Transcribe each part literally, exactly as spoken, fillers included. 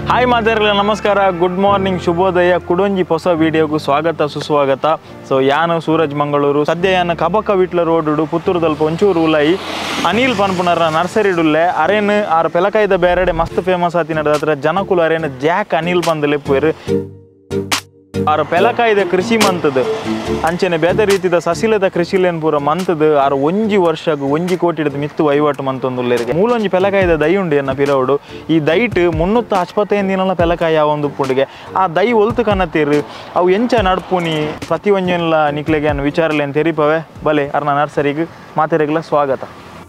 Hi ಮಾತಾಡ್ರಲ್ಲ ನಮಸ್ಕಾರ good morning ಶುಭೋದಯ ಕುಡೊಂಜಿ ಹೊಸ ವಿಡಿಯೋಗೂ ಸ್ವಾಗತ ಸುಸ್ವಾಗತ. ಸೊ ಯಾನು ಸೂರಜ್ ಮಂಗಳೂರು ಸದ್ಯ ಯಾನು ಕಬಕ ವಿಟ್ಲ ರೋಡ್ ಪುತ್ತೂರು ದಲ್ಪ ಒಂಚೂರು ಉಲಾಯಿ ಅನಿಲ್ ಪನ್ಪುನರ ನರ್ಸರಿ ಡುಲ್ಲೆ ಅರೇನು ಆರು ಪೆಲಕಾಯ್ದ ಬೇರೆಡೆ ಮಸ್ತ್ ಫೇಮಸ್ ಆತಿ ನಡೆದ ಹತ್ರ ಜನಕುಲು ಅರೇನು ಜಾಕ್ ಅನಿಲ್ ಬಂದು ಲೆಪ್ಪುವೆರು ಆರು ಪೆಲಕಾಯ್ದ ಕೃಷಿ ಮಂತದ್ದು ಅಂಚನೆ ಬೇರೆ ರೀತಿಯ ಸಸಿಲದ ಕೃಷಿಲೇನು ಪೂರ ಮಂತದ್ದು ಆರು ಒಂಜಿ ವರ್ಷಗೂ ಒಂಜಿ ಕೋಟಿ ಹಿಡಿದು ಮಿತ್ತು ವಹಿವಾಟು ಮಂತೊಂದುಲ್ಲೇರಿಗೆ ಮೂಲೊಂಜಿ ಪೆಲಕಾಯ್ದ ದೈ ಉಂಡು ಎನ್ನ ಪಿರವುಡು ಈ ದೈಟ್ ಮುನ್ನೂತ್ತ ಹಚ್ಪತ್ತೈದು ದಿನಲ ಪೆಲಕಾಯಿ ಯಾವೊಂದು ಉಪ್ಪುಂಡಿಗೆ ಆ ದೈ ಒಲ್ತು ಕನ್ನತ್ತೀರು ಅವು ಎಂಚ ನಡ್ಪುನಿ ಪ್ರತಿ ಒಂಜೆಲ್ಲ ನಿಕ್ಲೆಗೆ ಅನ್ನು ವಿಚಾರಲೇನು ತೆರಿಪವೆ ಬಲೆ ಅರ್ನ ನರ್ಸರಿಗೆ ಮಾತೆರೆಗ್ಲ ಸ್ವಾಗತ.